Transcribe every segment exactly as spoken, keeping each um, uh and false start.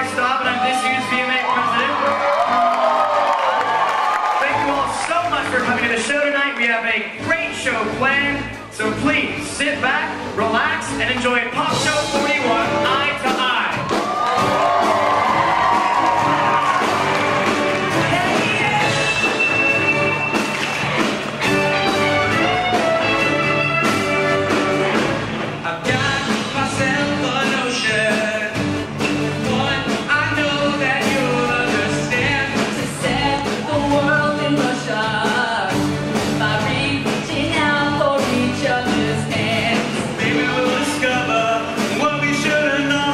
Staub, and I'm this year's V M A president. Thank you all so much for coming to the show tonight. We have a great show planned, so please sit back, relax, and enjoy Pop Show forty-one, Eye to Eye. What we should have known.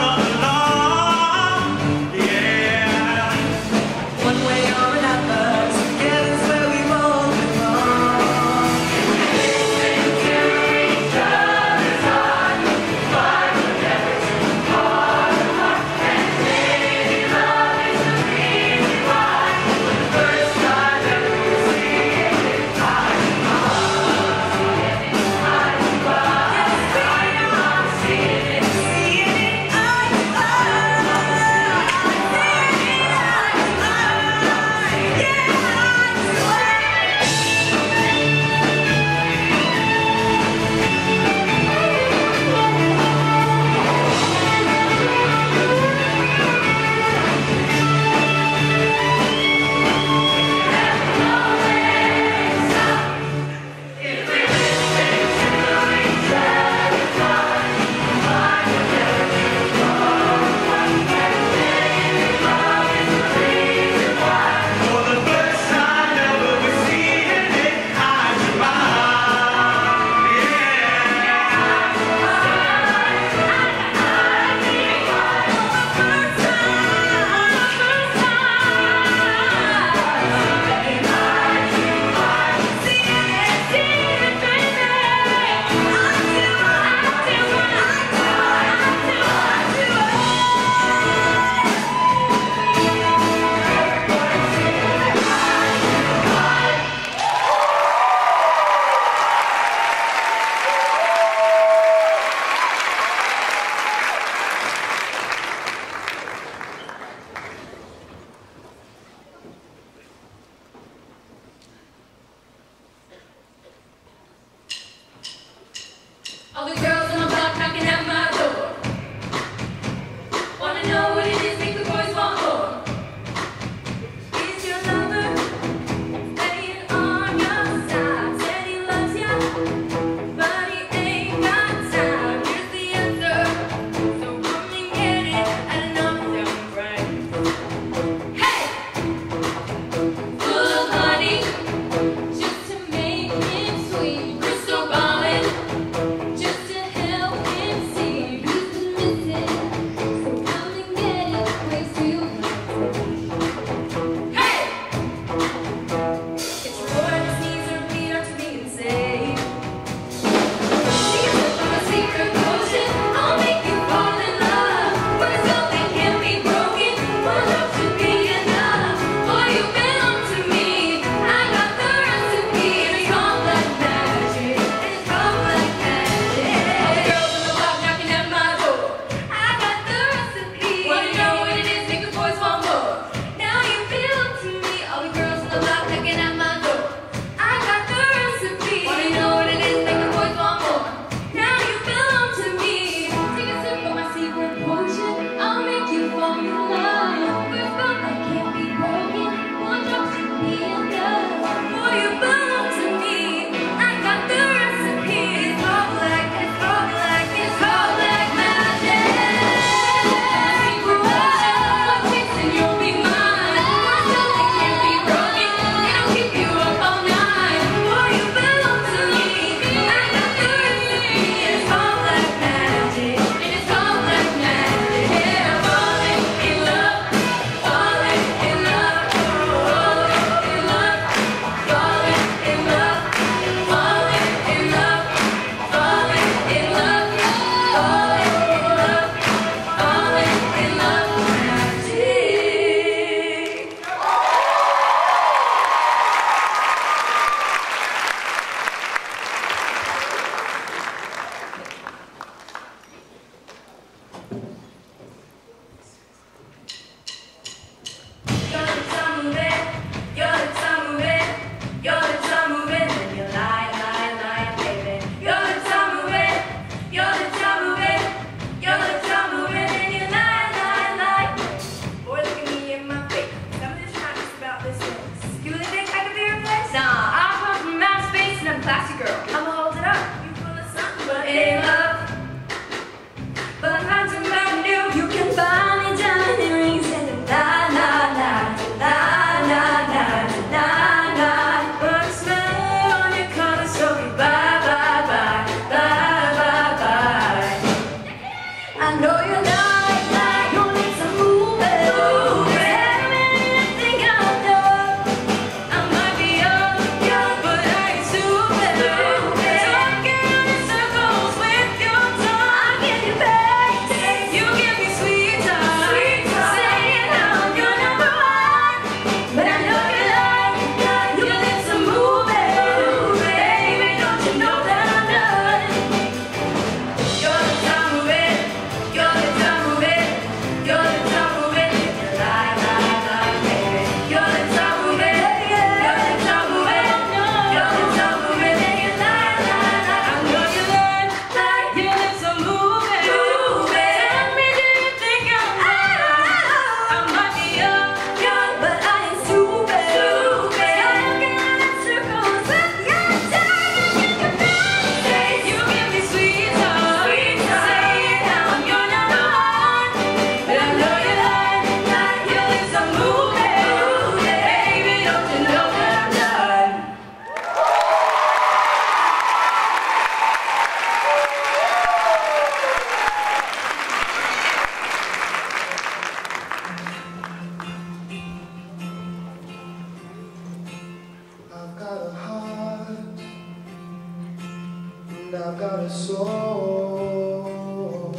soul.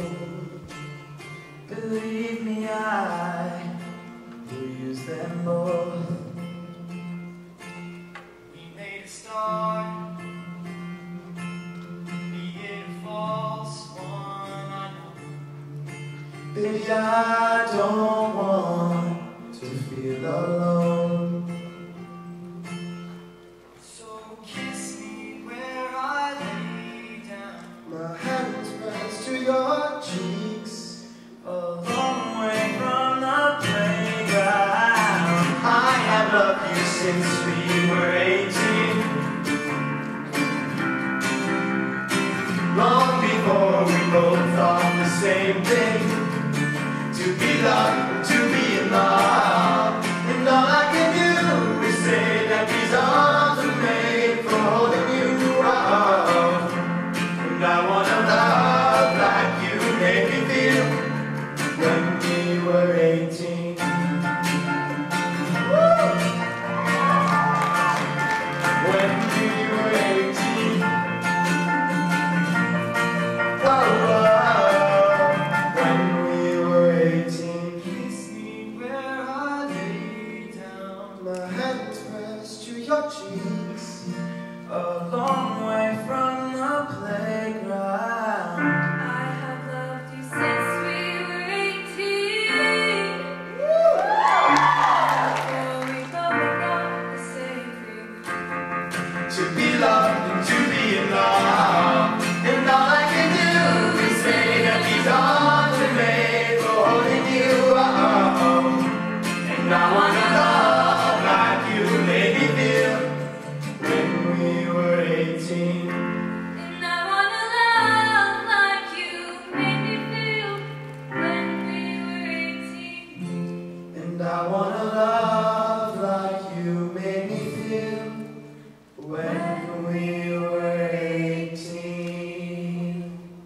Believe me, I will use them both. We made a start, be it a false one, I know. Baby, I don't want to feel alone. So kiss me where I lay down. My hands pressed to your cheeks, A long way from the playground. I have loved you since we were eighteen. Long before we both thought the same thing. To be loved, to be in love. And all I can do is say that these arms are made for holding you up. And I wanna love like you made me feel when we were eighteen. Woo! When we were eighteen. Oh, oh, when we were eighteen. Kiss me where I lay down. My hands pressed to your cheeks, A long way from the playground. I have loved you since we were eighteen. Before we both thought the same thing. to be loved and to be in love. And all I can do is say that these arms are made for holding you up. And I wanna love like you made me feel when we were eighteen. And I wanna love like you made me feel when we were eighteen. And I wanna love like you made me feel when we were eighteen.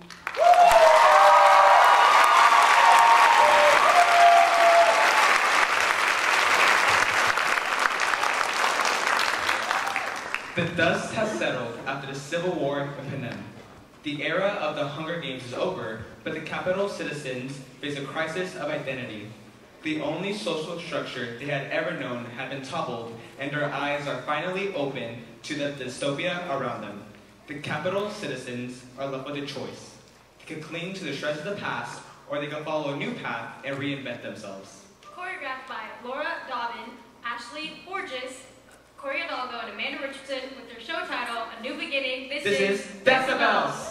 The dust has settled after the Civil War of Panem. The era of the Hunger Games is over, but the capital citizens face a crisis of identity. The only social structure they had ever known had been toppled, and their eyes are finally open to the dystopia around them. The capital citizens are left with a choice. They could cling to the shreds of the past, or they could follow a new path and reinvent themselves. Choreographed by Laura Dobbin, Ashley Borges, Corey Hidalgo, and Amanda Richardson with their show title, A New Beginning. This, This is is Decibels!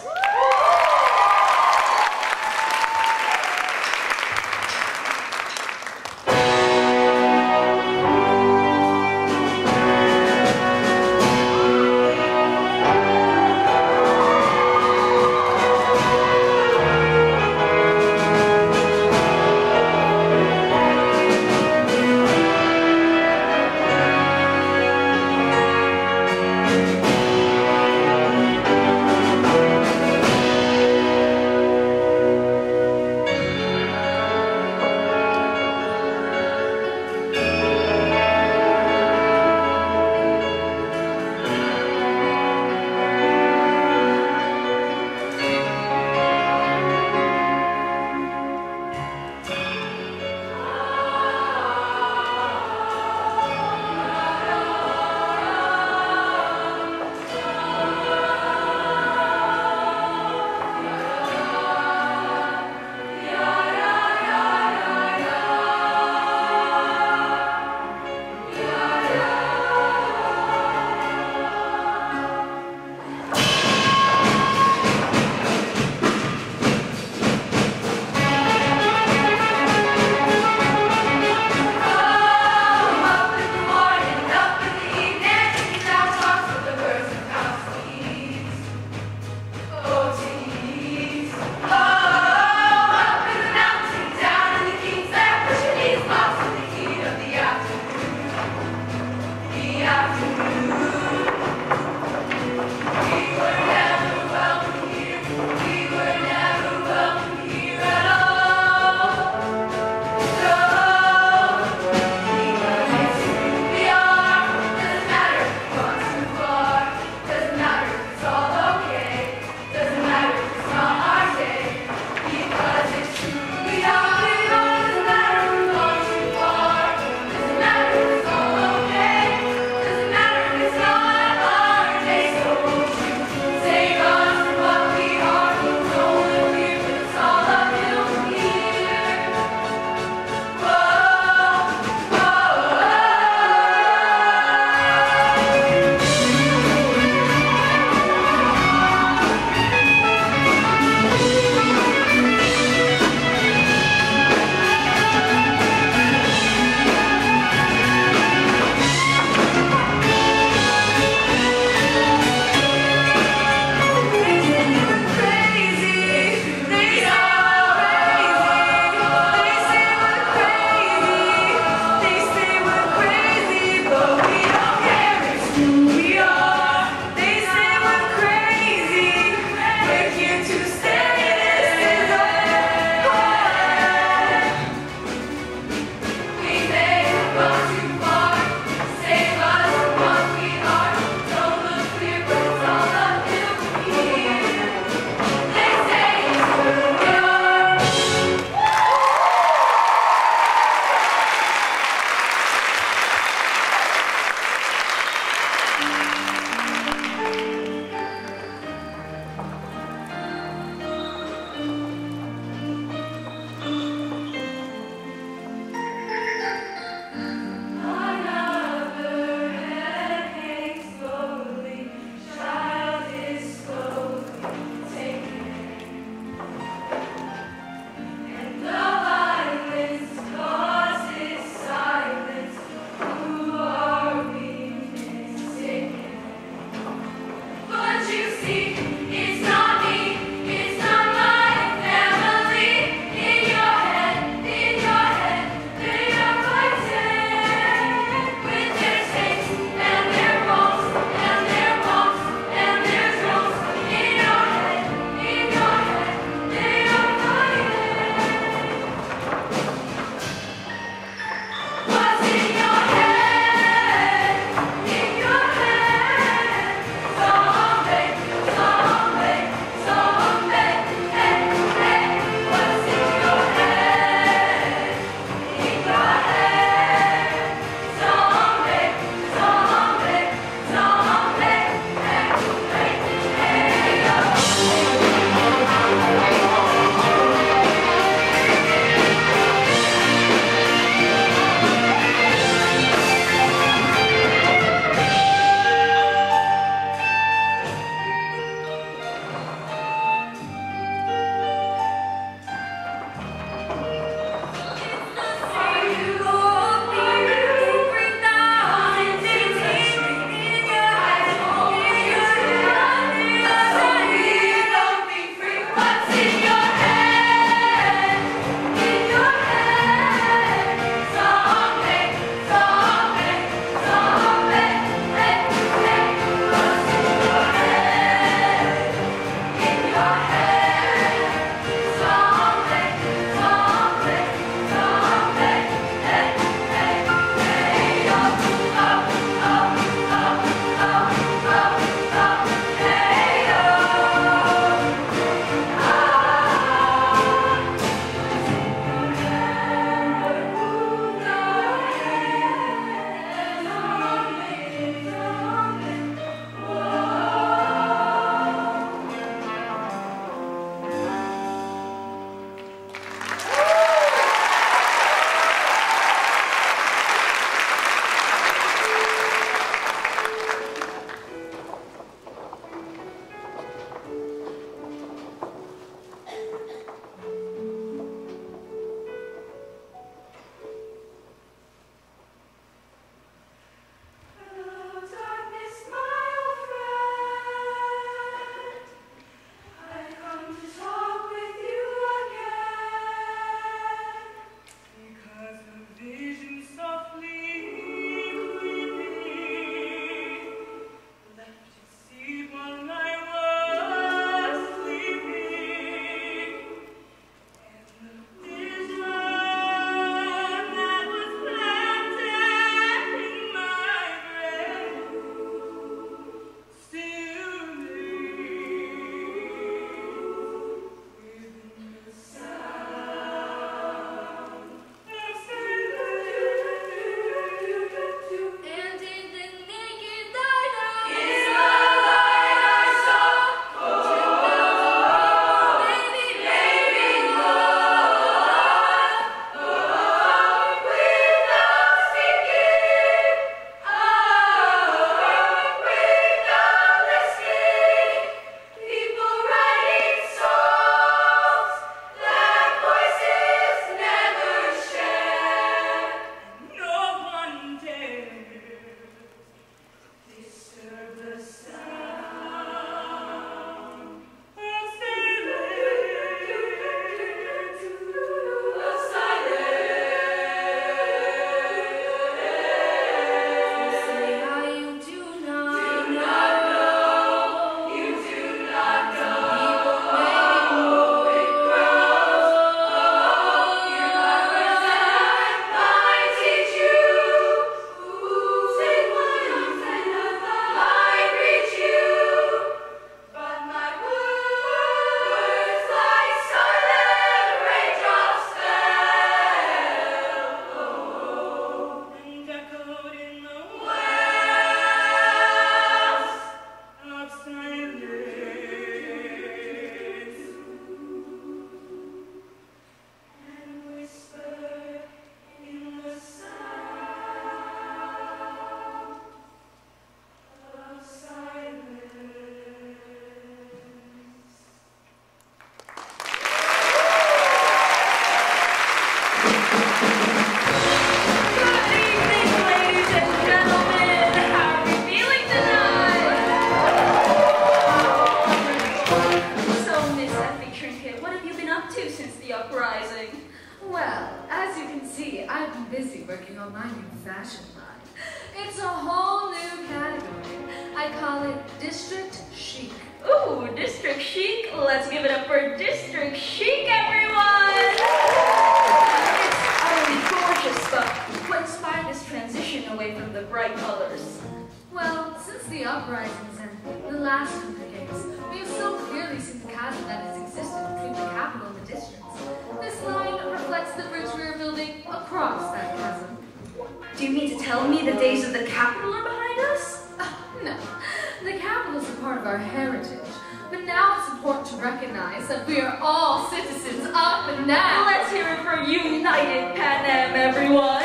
Trinket, what have you been up to since the uprising? Well, as you can see, I've been busy working on my new fashion line. It's a whole new category. I call it District Chic. Ooh, District Chic. Let's give it up for District Chic, everyone! It's utterly gorgeous, but what inspired this transition away from the bright colors? Well, since the uprisings and the last Hunger Games, we have so clearly seen the chasm that has existed between the capital and the districts. This line reflects the bridge we are building across that chasm. Do you mean to tell me the days of the capital are behind us? Uh, no, the capital is a part of our heritage, but now it's important to recognize that we are all citizens up and down. Let's hear it for United Pan Am, everyone!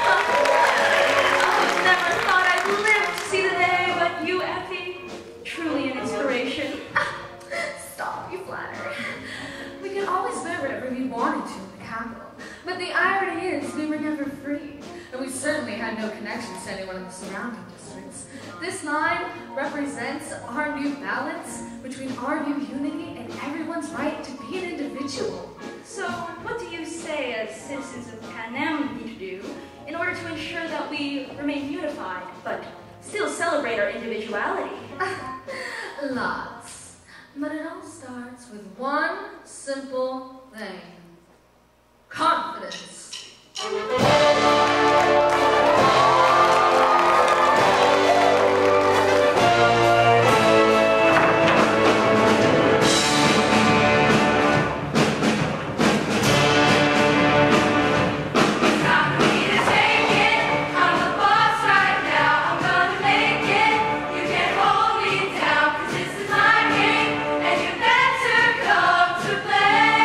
Oh, never thought I'd live to see the day, but you, Effie, truly an inspiration. Stop, you flatter. We could always wear whatever we wanted to in the capital, but the irony is we were never free, and we certainly had no connections to anyone in the surrounding districts. This line represents our new balance between our new unity and everyone's right to be an individual. So, what do you say as citizens of Pan Am need to do in order to ensure that we remain unified, but still celebrate our individuality? Lots. But it all starts with one simple thing. Confidence. Play.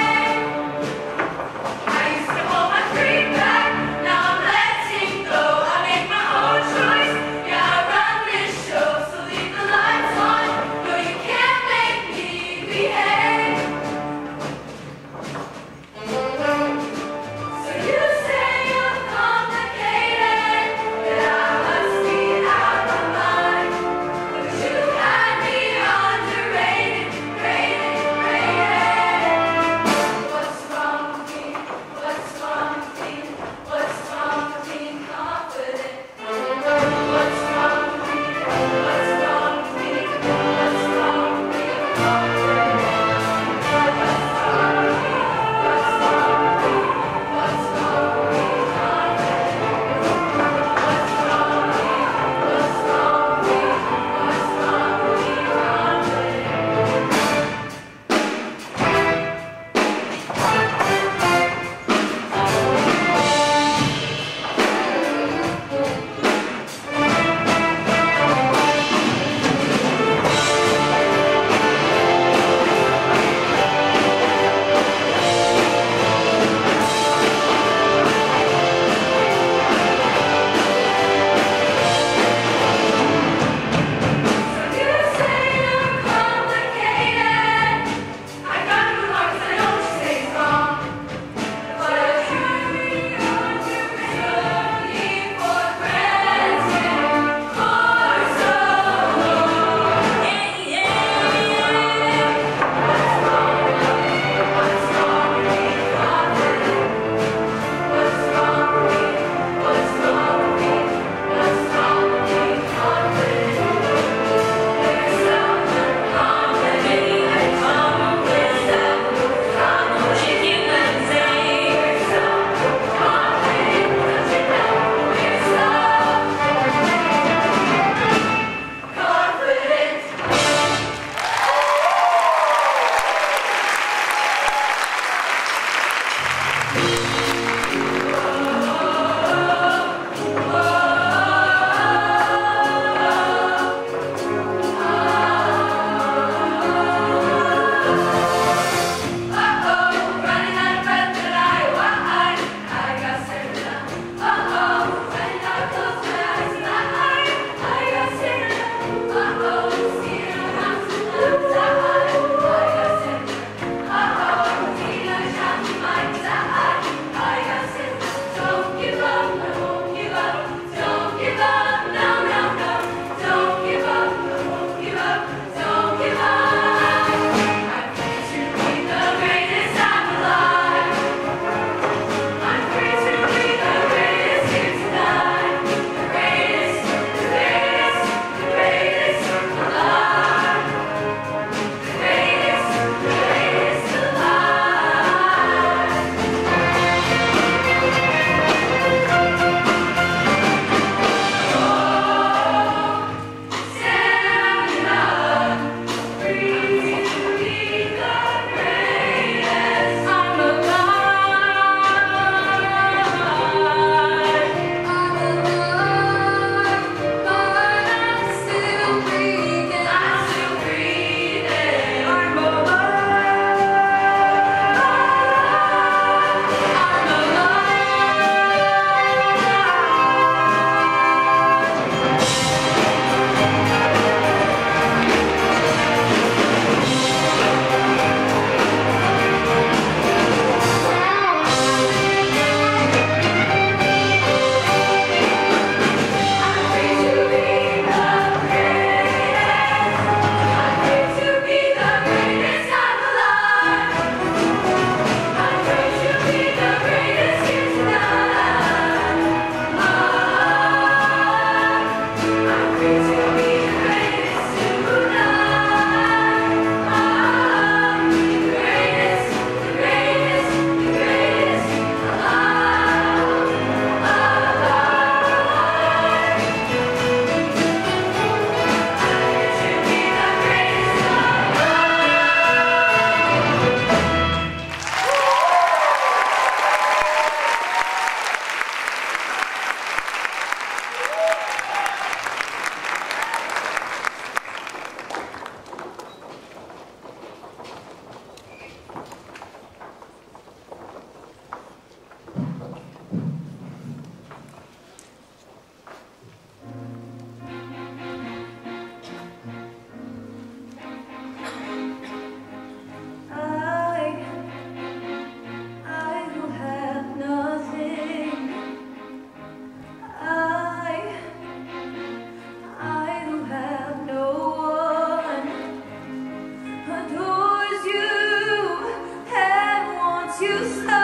want you so.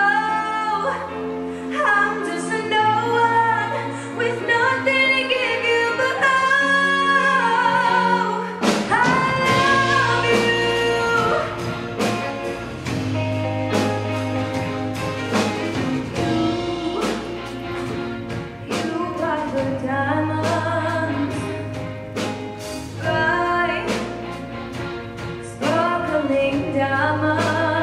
I'm just a no one with nothing to give you but oh, I love you. You, you buy the diamonds, bright, sparkling diamonds.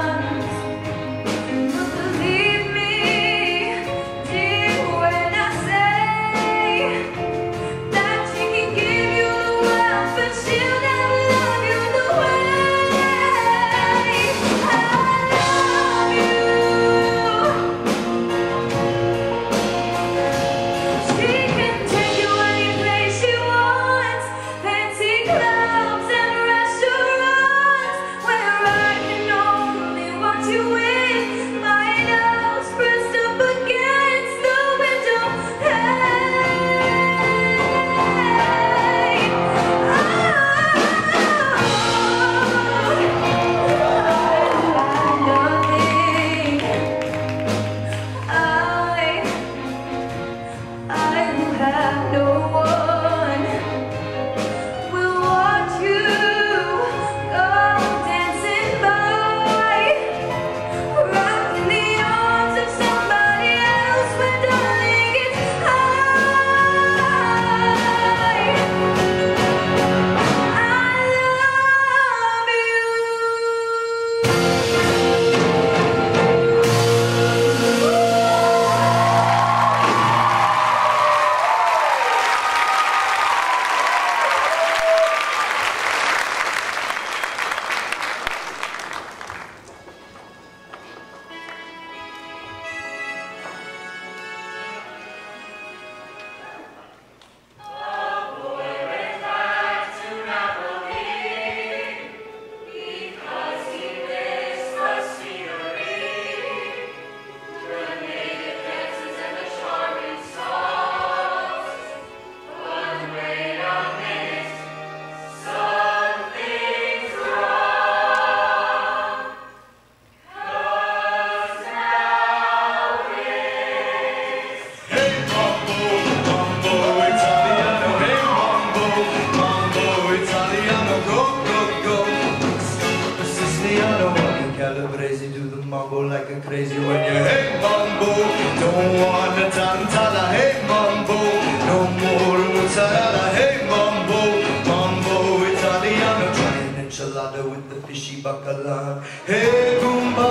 Do the mambo like a crazy when you're hey mambo, don't want a tantala, hey mambo, no more mozzarella, hey mambo, mambo Italiano, try an enchilada with the fishy bacala, hey Goomba,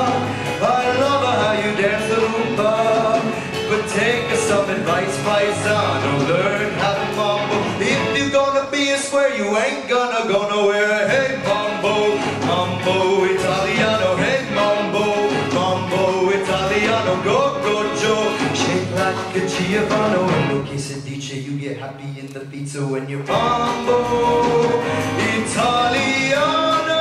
I love how you dance the rumba, but take some advice, paisano, learn how to mambo, if you're gonna be a square, you ain't gonna go nowhere, hey mambo, mambo Italiano, hey go, go, Joe, shake like a Giovanni. And lo che si dice, you get happy in the feet. So when you're mambo Italiano.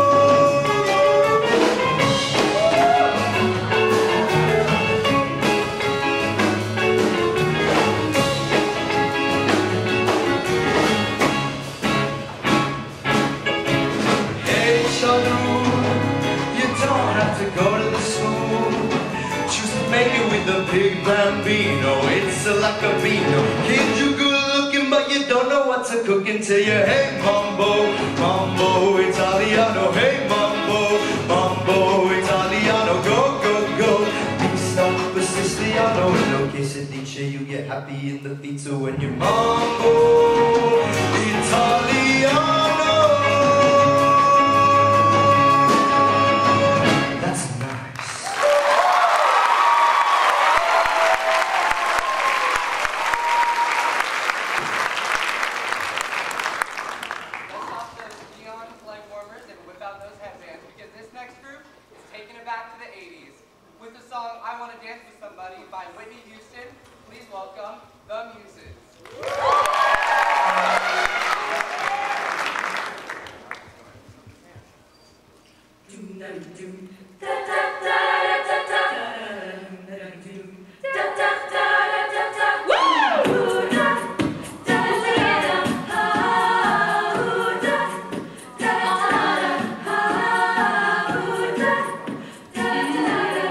Hey, Shadow, you don't have to go to the school. Maybe with the big bambino, it's like a vino. Kids, you good looking, but you don't know what to cook until you hey mambo, mambo Italiano, hey mambo, mambo Italiano, go, go, go. Pista per Siciliano, lo che si dice, you get happy in the feet. So when you're mambo Italiano. By Whitney Houston, please welcome the Muses. Da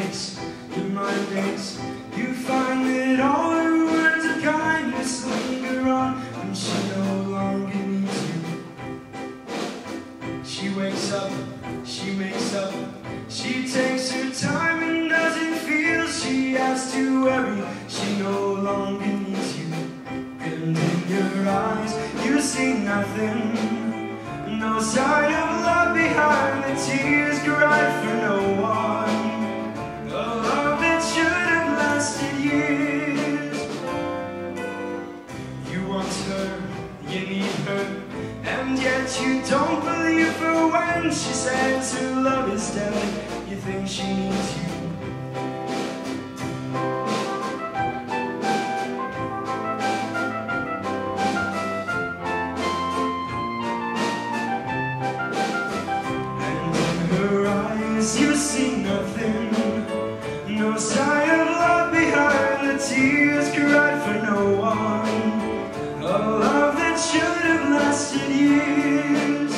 breaks, your mind aches. You find that all her words of kindness linger on when she no longer needs you. She wakes up, she makes up, she takes her time and doesn't feel she has to worry. She no longer needs you. And in your eyes you see nothing, no sign of love behind the tears cried for no one. A love that should have lasted years. You want her, you need her, and yet you don't believe her when she says her love is dead. You think she needs you. You see nothing, no sign of love behind the tears cried for no one. A love that should have lasted years.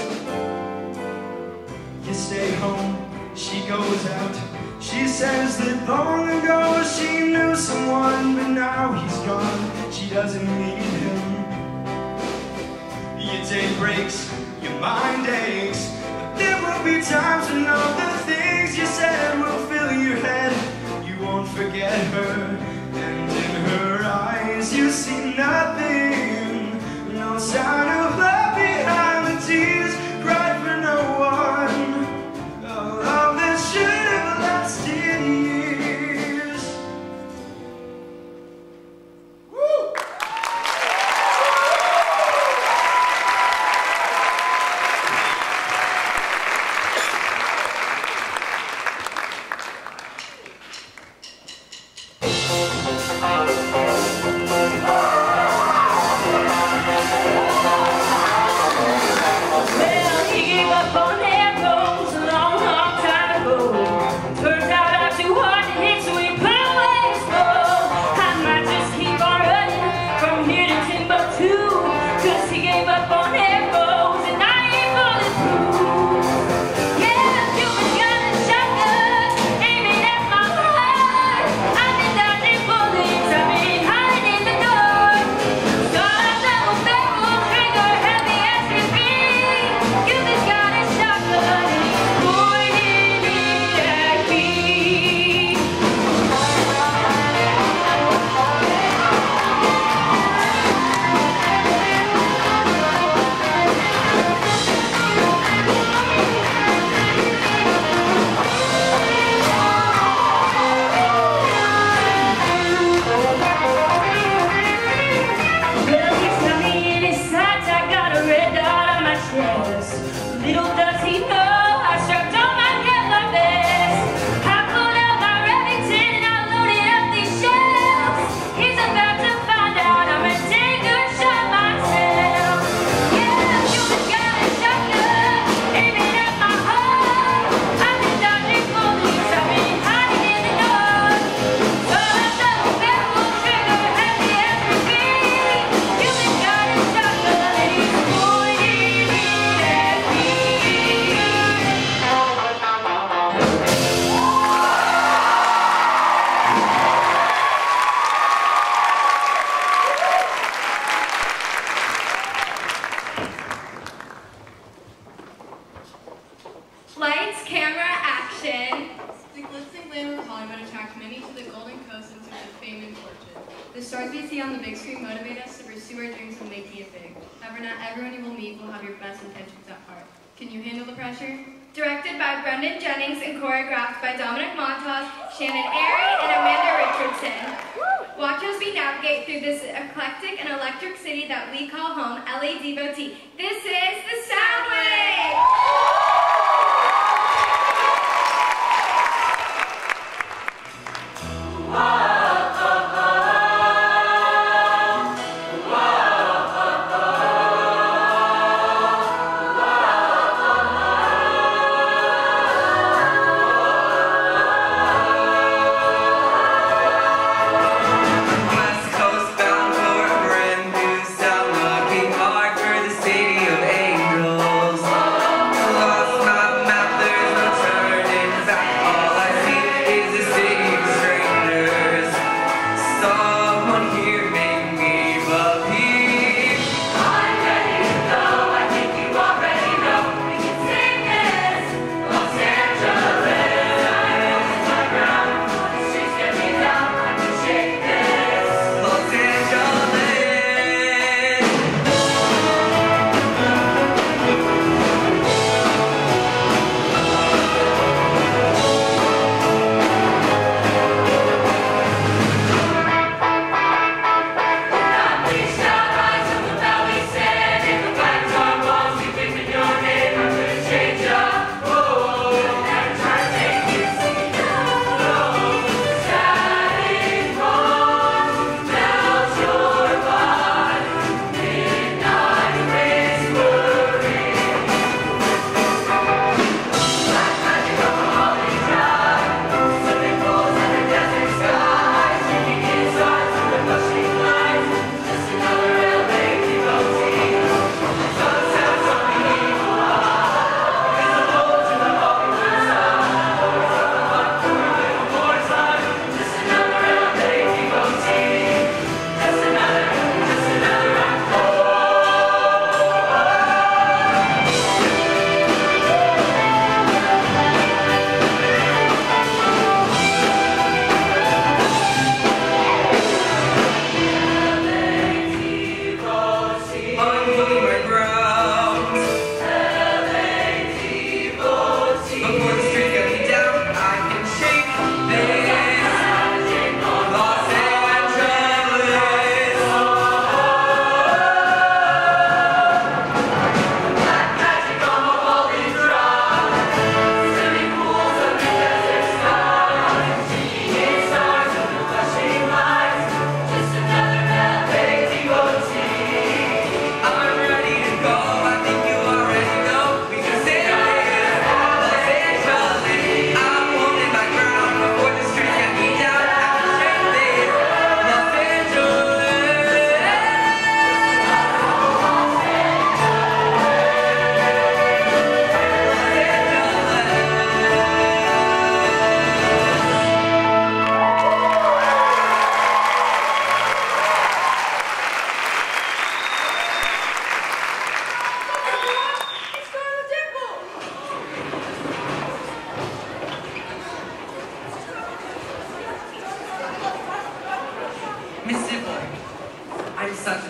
You stay home, she goes out. She says that long ago she knew someone, but now he's gone, she doesn't need him. Your day breaks, your mind aches, but there will be times when all the things you said will fill your head. You won't forget her, and in her eyes you see nothing, no sign of love behind the tears cried for no one. A love that should have lasted years. Woo! Directed by Brendan Jennings and choreographed by Dominic Montas, Shannon Airy, and Amanda Richardson. Watch as we navigate through this eclectic and electric city that we call home, L A Devotee. This is the Soundwave! Looking hard for the city of angels.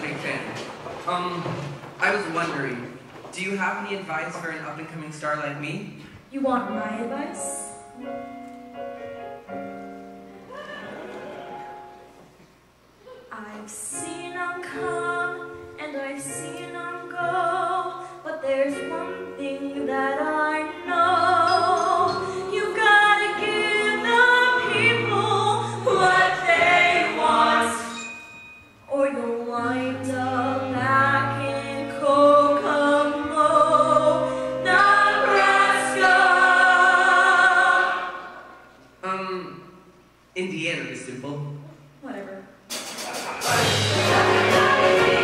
a big fan. Um, I was wondering, do you have any advice for an up-and-coming star like me? You want my advice? I've seen 'em come and I've seen 'em go, but there's one thing that I know. You've gotta give the people what they want, or you'll wind up back in Kokomo, Nebraska. Um, Indiana, Miss Dimple. Whatever. Thank you.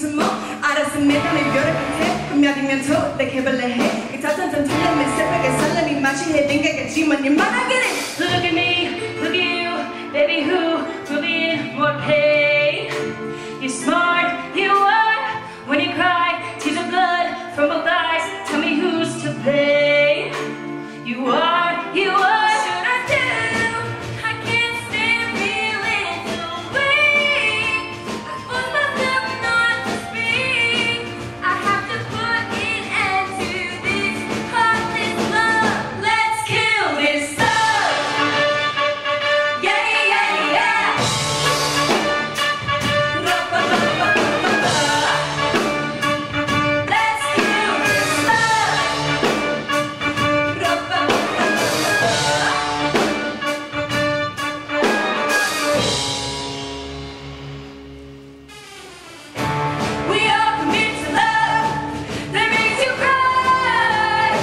무슨 뭐 알았습니다 이별의 끝에 분명히면 또 내 개발을 해 이따탄 틀림이 새벽에 살람이 맛이 해빙가겠지만 이만한 게 Look at me, look at you, baby, who will be in more pain? You're smart, you are. When you cry, tears of blood from both eyes. Tell me who's to blame. You are, you are. Should I do? I can't stand feeling the way. I force myself not to speak. I have to put an end to this heartless love. Let's kill this love. Yeah, yeah, yeah. Let's kill this love. We all commit to love that makes you cry.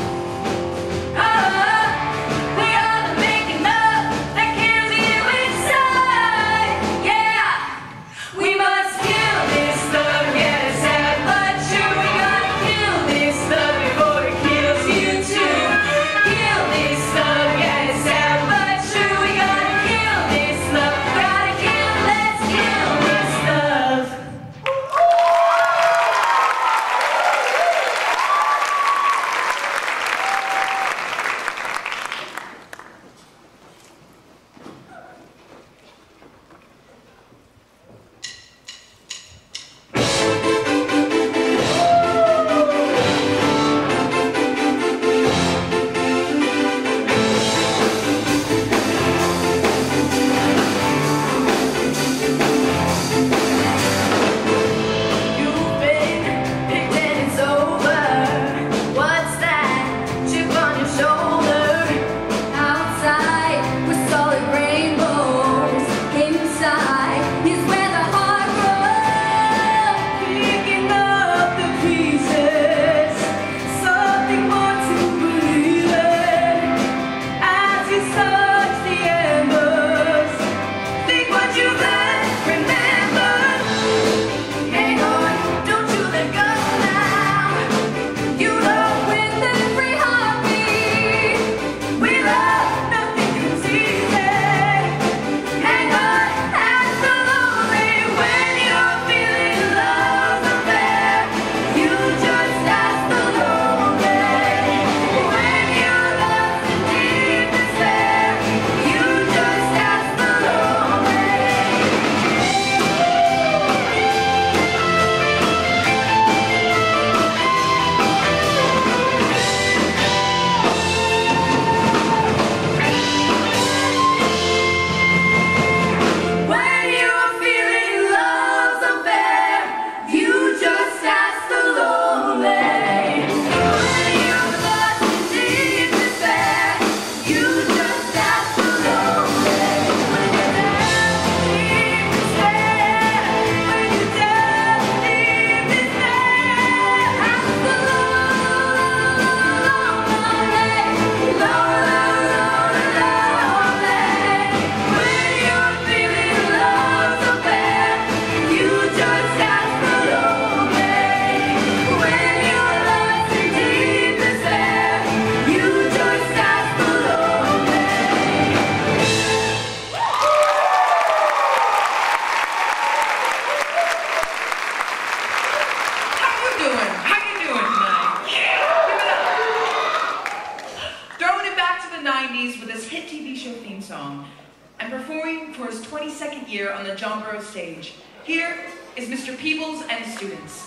Ah, we all are making love that kills you inside. Yeah, we must kill this love. Yeah, it's sad but true. We gotta kill this love before it kills you too. Kill this love. Yeah, it's sad but true. We gotta kill this love. Gotta kill. Let's kill this love. You've been picked and it's over. What's that chip on your shoulder? Outside with solid rainbows. Inside is where the heart grows. Picking up the pieces. Something more to believe in. As you search the embers, think what you've learned. Remember. Hang on, don't you let go now. You know with every heartbeat, we love, nothing comes easy. Hang on, absolutely. When you're feeling love's affair, you just ask the lonely. When you're lost in deep despair, you just ask the lonely. When you're feeling love's affair, you just ask the lonely. When you're lost in deep despair, you just ask the lonely. When you're down deep despair, when you're down deep despair, ask the lonely, lonely, lonely. When you're feeling love's affair, you just ask the lonely. When you're lost in deep despair, you just ask the lonely. How you doing? How you doing tonight? Yeah, give it up. Throwing it back to the nineties with this hit T V show theme song and performing for his twenty-second year on the John Burroughs stage. Here is Mister Peebles and his students.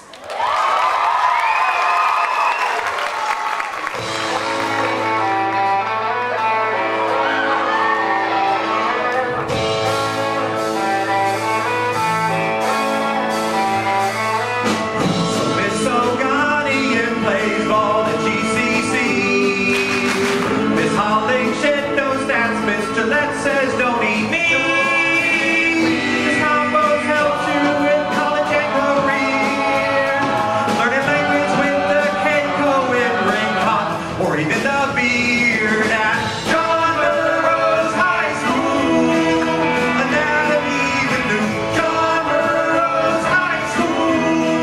Miss O'Gonian plays ball at G C C. Miss Holling shed no stats. Miss Gillette says don't eat me. Miss Combos helps you with college and career. Learning language with the Keiko and ring hot, or even the beard at John Burroughs High School. Anatomy even new. John Burroughs High School.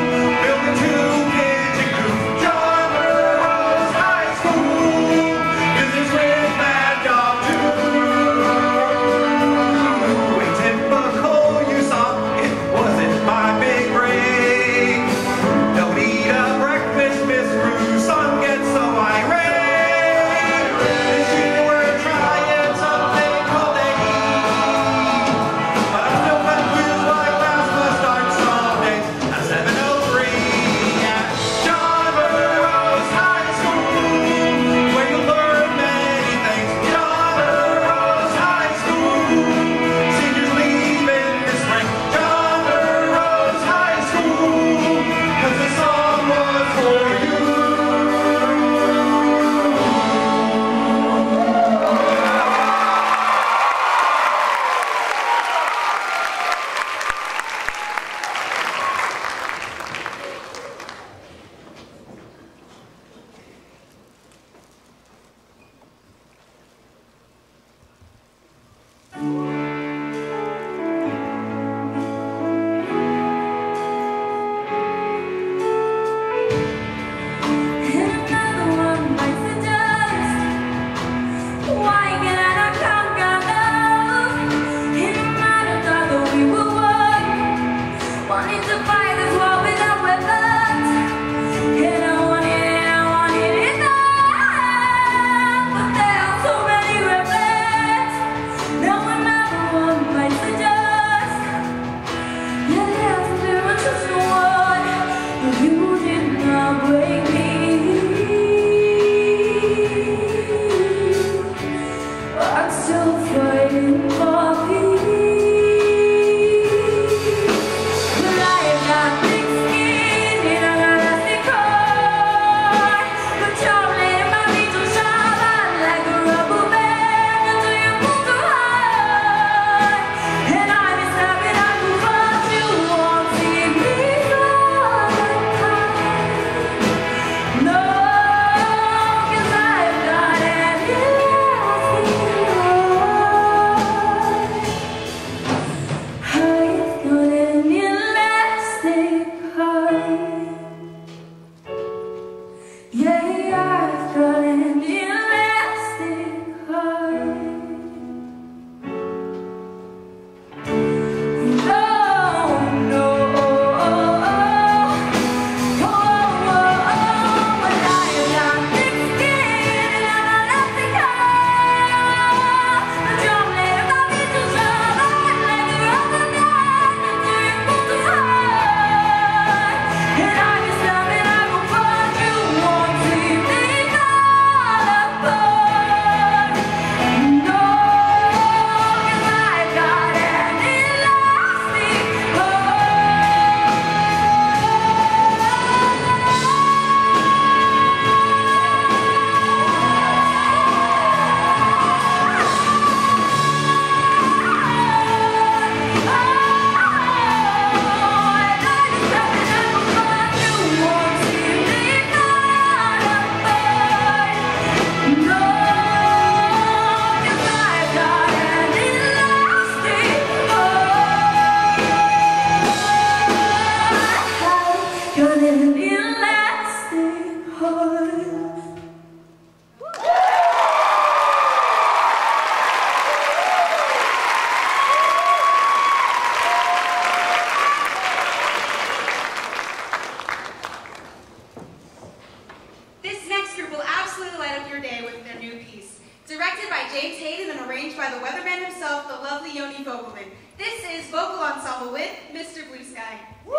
Vogelman. This is Vocal Ensemble with Mister Blue Sky.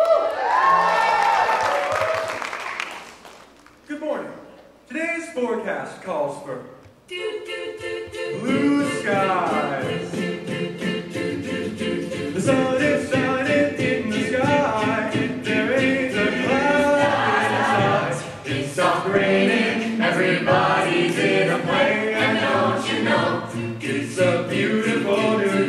Good morning. Today's forecast calls for Do, do, do, do, blue skies. The sun is shining in the sky. There ain't a cloud in sight. It stopped raining. Everybody's in a plane. And don't you know, it's a beautiful new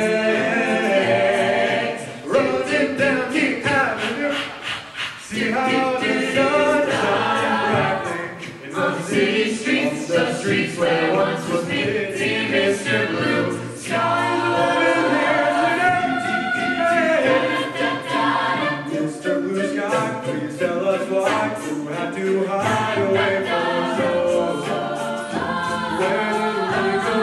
day. Running down the avenue. See how the sun shines brightly in the city streets, the streets where once was busy Mister Blue Sky. Mister Blue Sky, please tell us why you had to hide away from so long. Where did we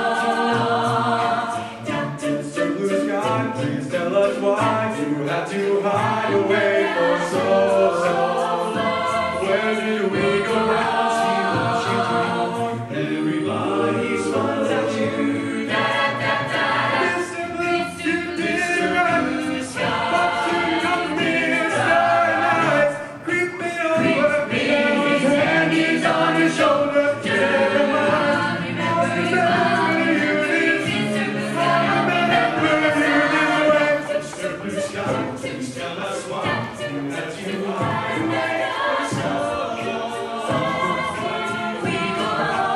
go wrong? Mister Blue Sky, please tell us why you had to hide away for so long. Where did we go wrong? Everybody smiles at you. Mister Blue, you did it right. But you come Mister Nice. Creep me over. His hand is on your shoulder. Never mind. I'll remember you this. I'll remember you this way. Mister Blue Sky, please tell us why you had to hide away for so long. We go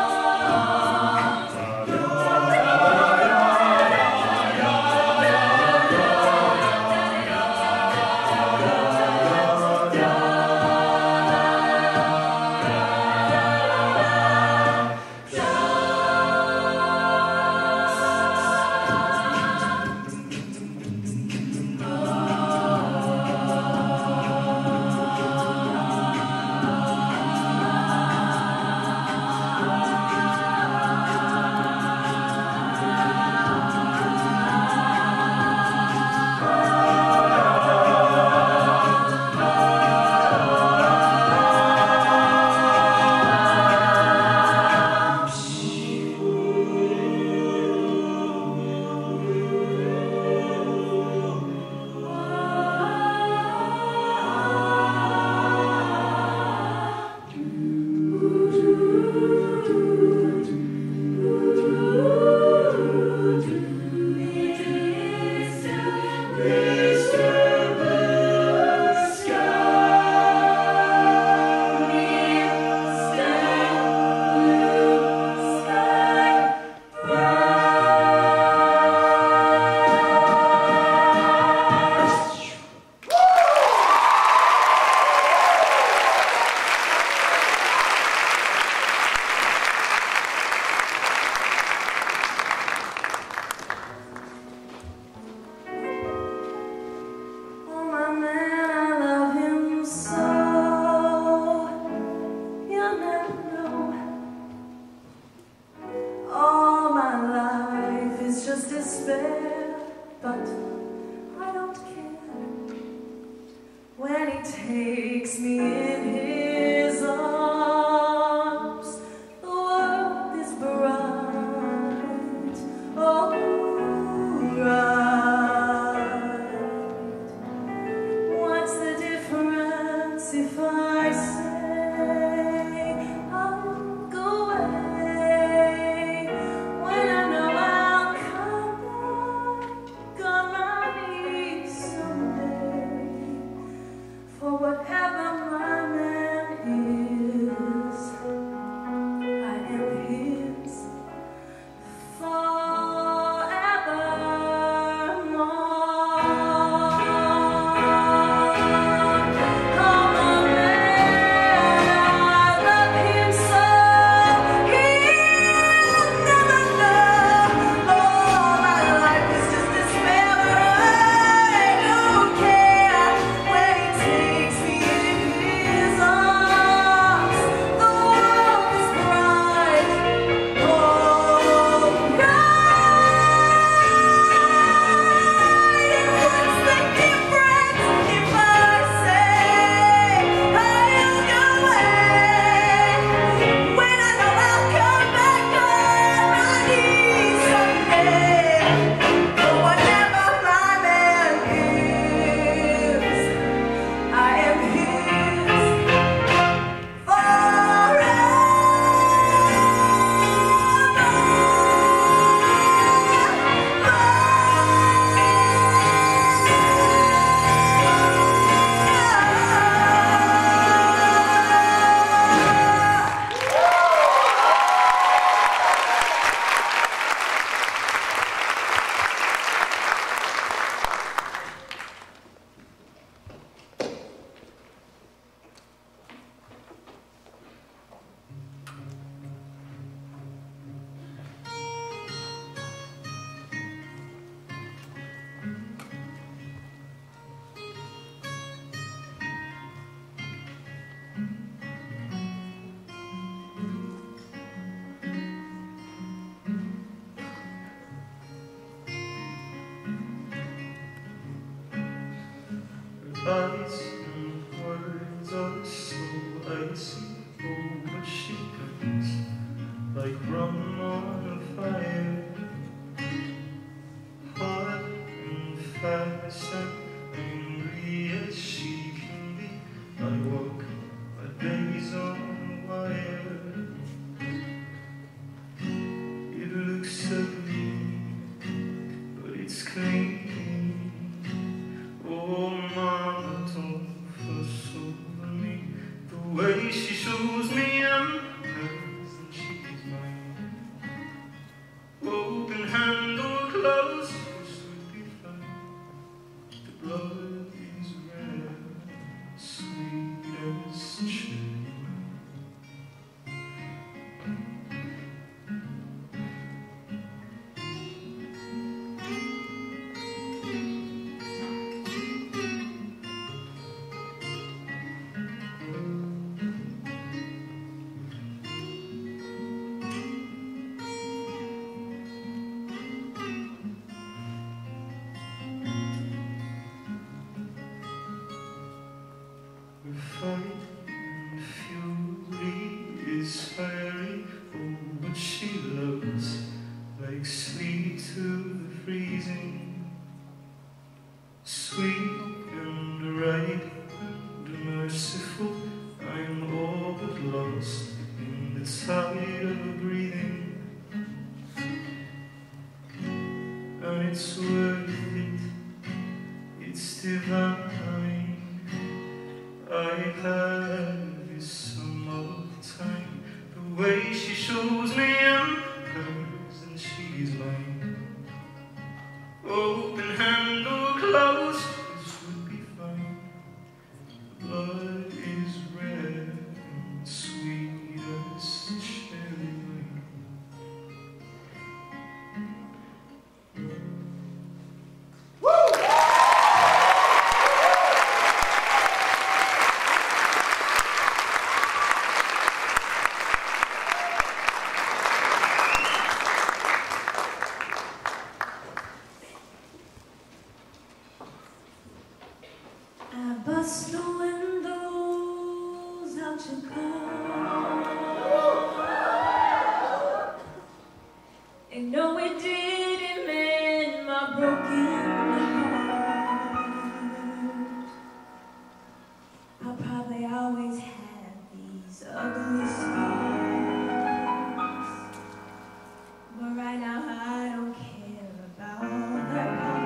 takes me in his arms, the world is bright, oh, right. What's the difference if I say I'll go away when I know I'll come back on my knees someday? For whatever my man is, eyes and words are so icy. Oh, but she burns like rum on a fire, hot and fast and angry as she can be. I walk my days on wire. It looks ugly, but it's clean. Oh, mama, don't fuss over me. The way she shows me I'm hers and she's mine. Open hand or closed, this would be fine. The blood is red, sweet as cherry. Fight and fury is fiery. Oh, but she loves like sleet to the freezing. Sweet and right and merciful, I'm all but lost in the tide of breathing. And it's worth it, it's divine. I have this some of the time. The way she shows me I'm hers and she's mine. Open hand or closed, this would be fine. The blood is red and sweet as cherry wine. Bust the windows out your car. And no, it didn't mend my broken heart. I'll probably always have these ugly scars, but right now I don't care about that part.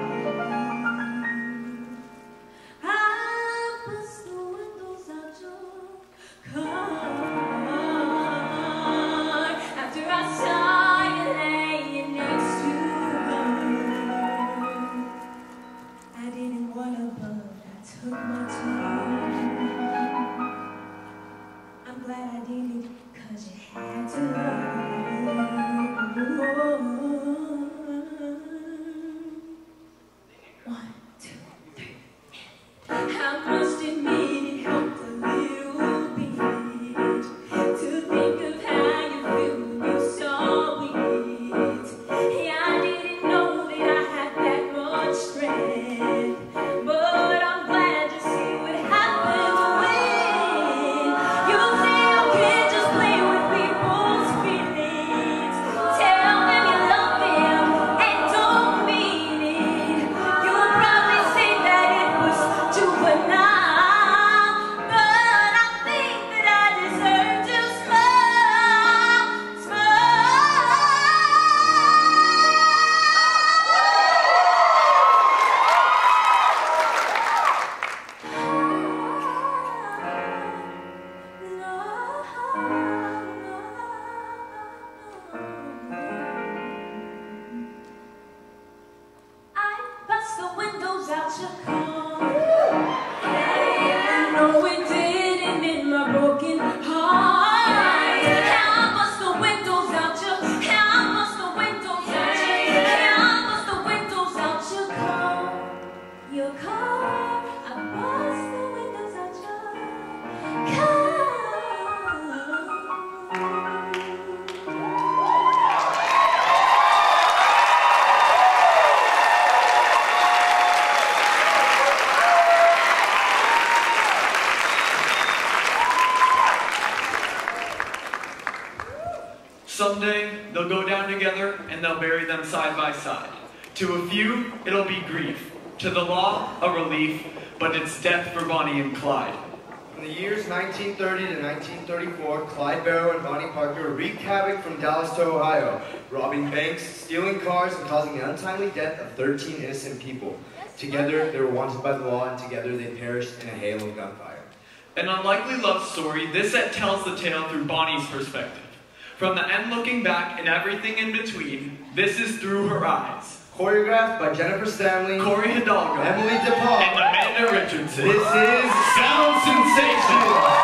together and they'll bury them side by side. To a few, it'll be grief. To the law, a relief, but it's death for Bonnie and Clyde. In the years nineteen thirty to nineteen thirty-four, Clyde Barrow and Bonnie Parker wreaked havoc from Dallas to Ohio, robbing banks, stealing cars, and causing the untimely death of thirteen innocent people. Together, they were wanted by the law, and together they perished in a hail of gunfire. An unlikely love story, this set tells the tale through Bonnie's perspective. From the end looking back and everything in between, this is Through Her Eyes. Choreographed by Jennifer Stanley, Corey Hidalgo, Emily DePaul, and Amanda Richardson. This is Sound Sensation.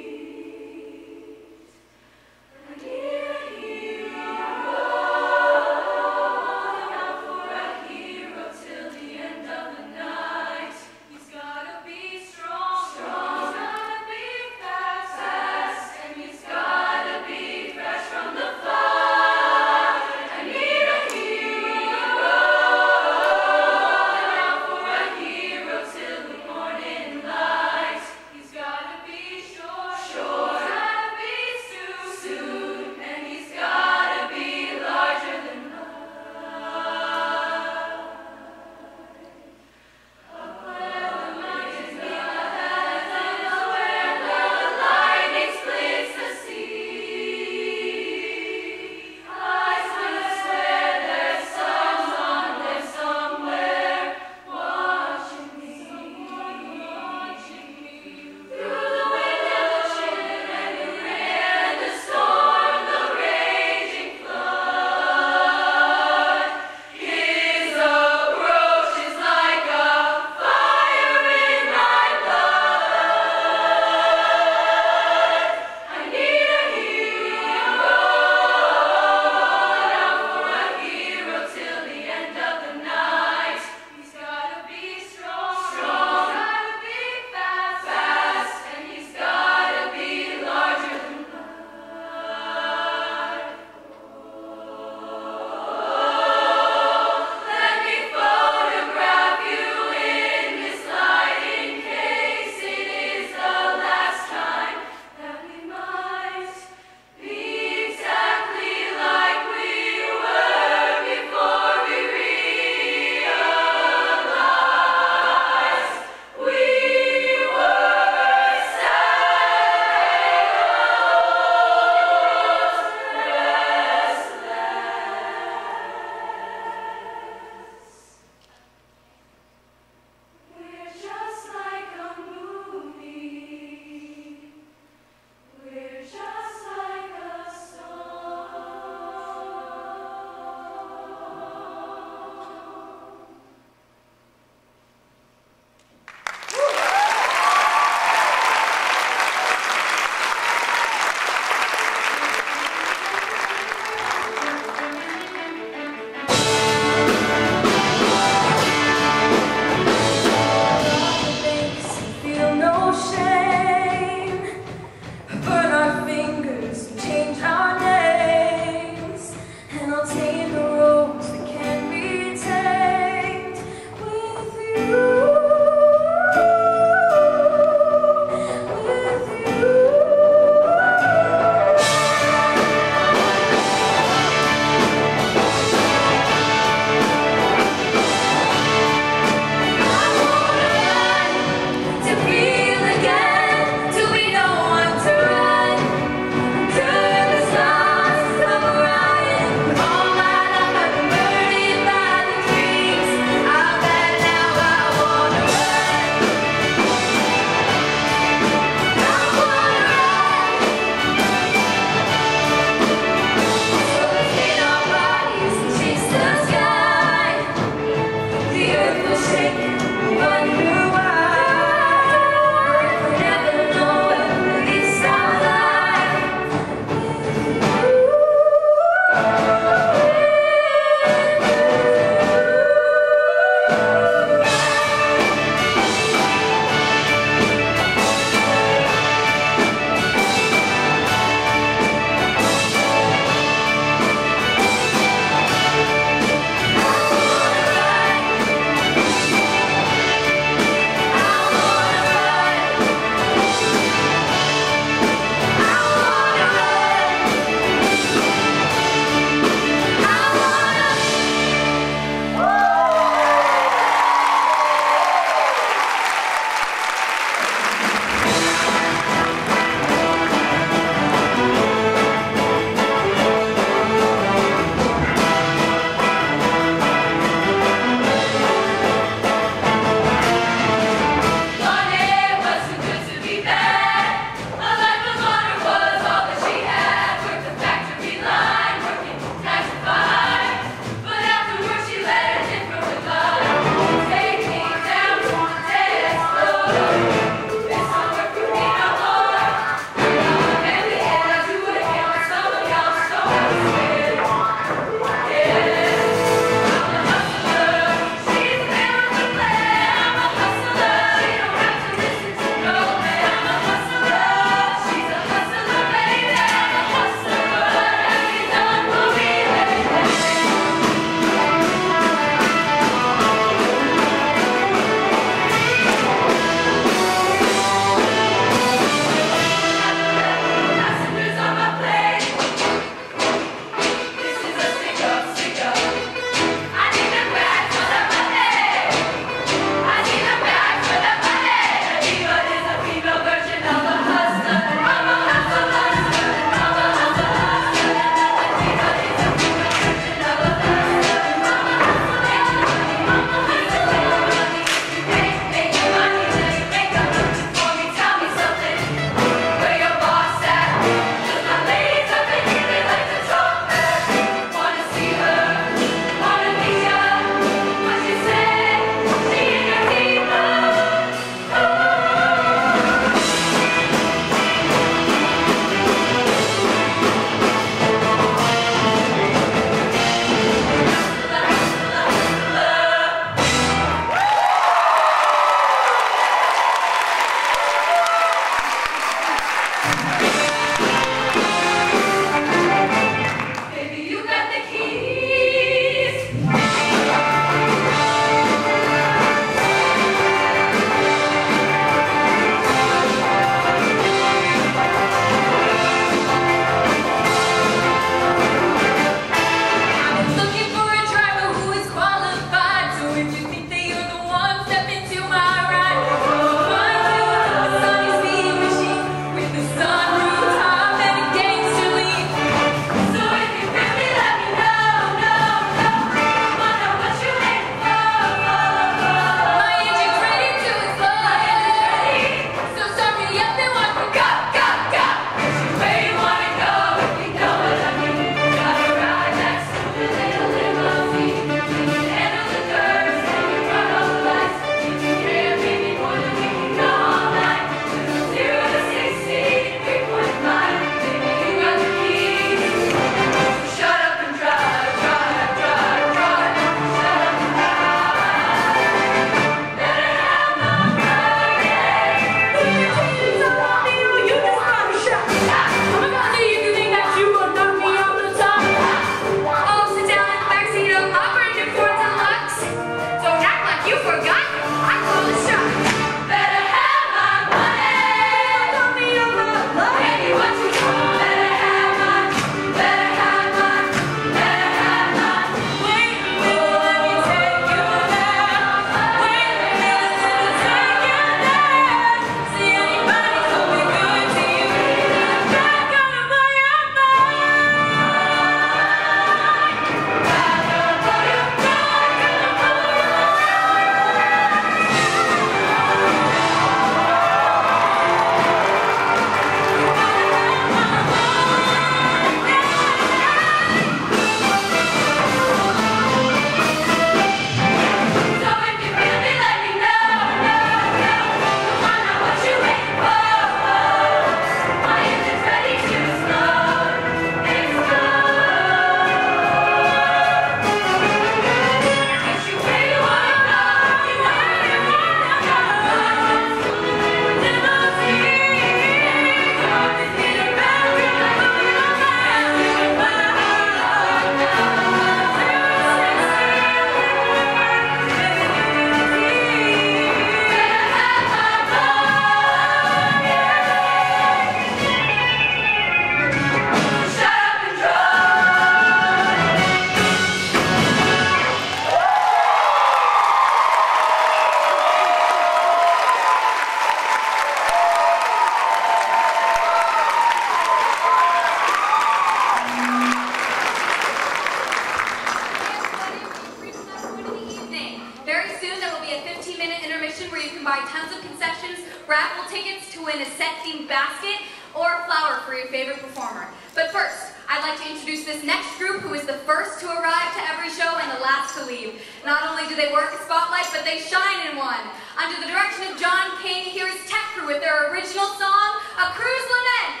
fifteen minute intermission where you can buy tons of concessions, raffle tickets to win a set-themed basket, or a flower for your favorite performer. But first, I'd like to introduce this next group who is the first to arrive to every show and the last to leave. Not only do they work a spotlight, but they shine in one. Under the direction of John King, here is Tech Crew with their original song, A Crew's Lament.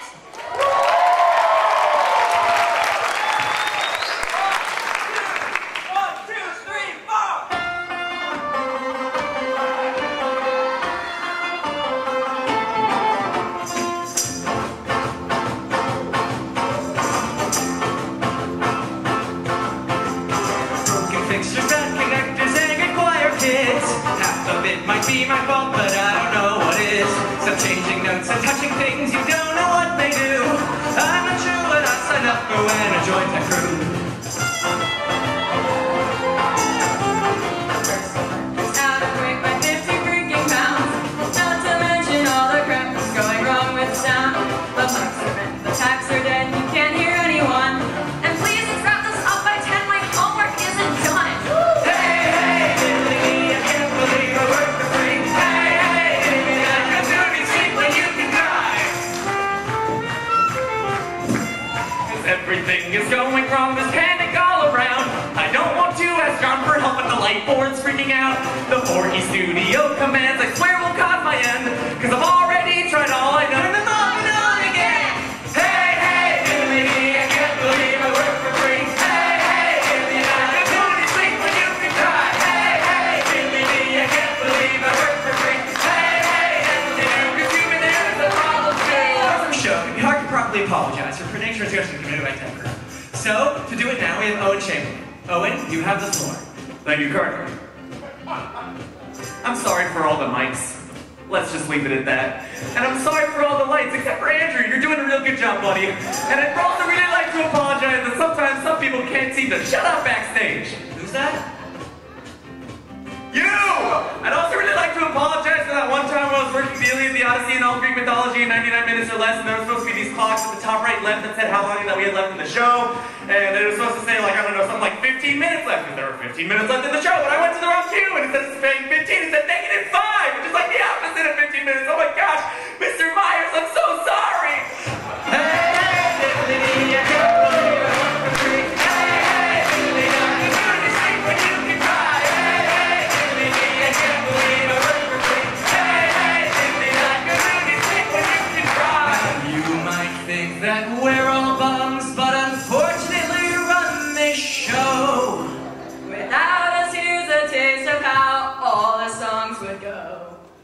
Might be my fault, but I don't know what is. Stop changing notes and touching things, you don't know what they do. I'm not sure what I signed up for when I joined Tech Crew. It's how to break my fifty freaking pounds. Not to mention all the crap that's going wrong with sound. The mics are bent, the packs are dead, you can't hear anyone. And please let's wrap this up by ten, my homework isn't done. Hey, hey, Billy, I can't believe I worked. Everything is going wrong, there's panic all around. I don't want to ask John for help, but the light board's freaking out. The four E studio commands, I swear will cause my end. Cause I've already tried all I know, and I'm on and on again. Hey, hey, Billy, I can't believe I work for free. Hey, hey, Billy, I can do anything when you can try. Hey, hey, Billy, I can't believe I work for free. Hey, hey, Billy, every few minutes there's a problem too. Awesome show, it'd be hard to properly apologize for pronouncing transgression committed by Tech Crew. So, to do it now, we have Owen Chamberlain. Owen, you have the floor. Thank you, Carter. I'm sorry for all the mics. Let's just leave it at that. And I'm sorry for all the lights, except for Andrew. You're doing a real good job, buddy. And I'd also really like to apologize that sometimes some people can't seem to shut up backstage. Who's that? You! I'd also really like to apologize for that one time when I was working the Iliad, the Odyssey, and all Greek mythology in ninety-nine minutes or less, and there were supposed to be these clocks at the top right left that said how long that we had left in the show, and it was supposed to say, like, I don't know, something like fifteen minutes left, because there were fifteen minutes left in the show, but I went to the wrong queue, and instead of saying fifteen, it said negative five, which is like the opposite of fifteen minutes. Oh my gosh, Mister Myers, I'm so sorry! Hey, hey, Billy, I can't believe I work for free. Hey, hey, Billy, I can do anything when you can cry. I can't believe I work for free. Hey, hey, Billy, I can do anything when you can cry. You might think that we're all bums, but unfortunately you run this show. Without us, here's a taste of how all the songs would go.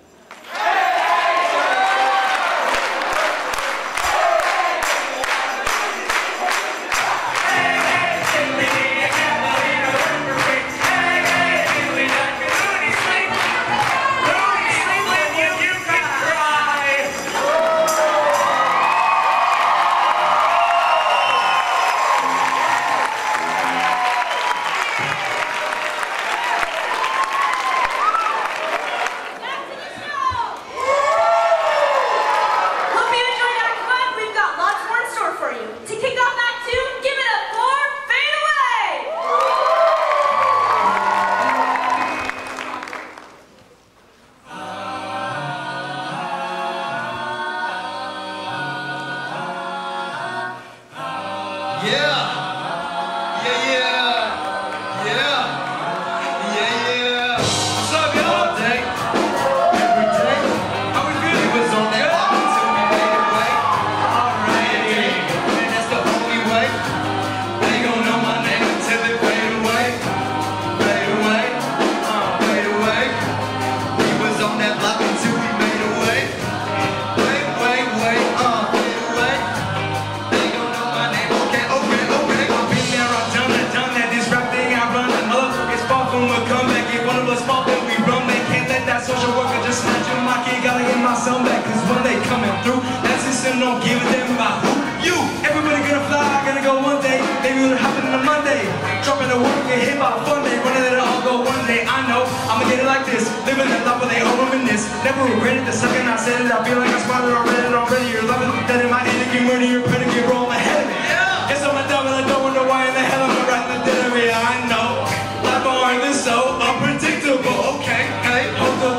Don't give a damn about who you. Everybody gonna fly, gonna go one day. Maybe we'll happen on a Monday. Dropping the work, get hit by a fun day. Running it all go one day. I know I'ma get it like this. Living that life where they all reminisce. Never regret it the second I said it. I feel like I spotted already already. You're loving that in my energy, murder your predicate, roll ahead of me. Yeah. Guess I'm a devil, I don't wonder why in the hell I'm right in the dead of me. I know life on earth is so unpredictable. Okay, hey, hold the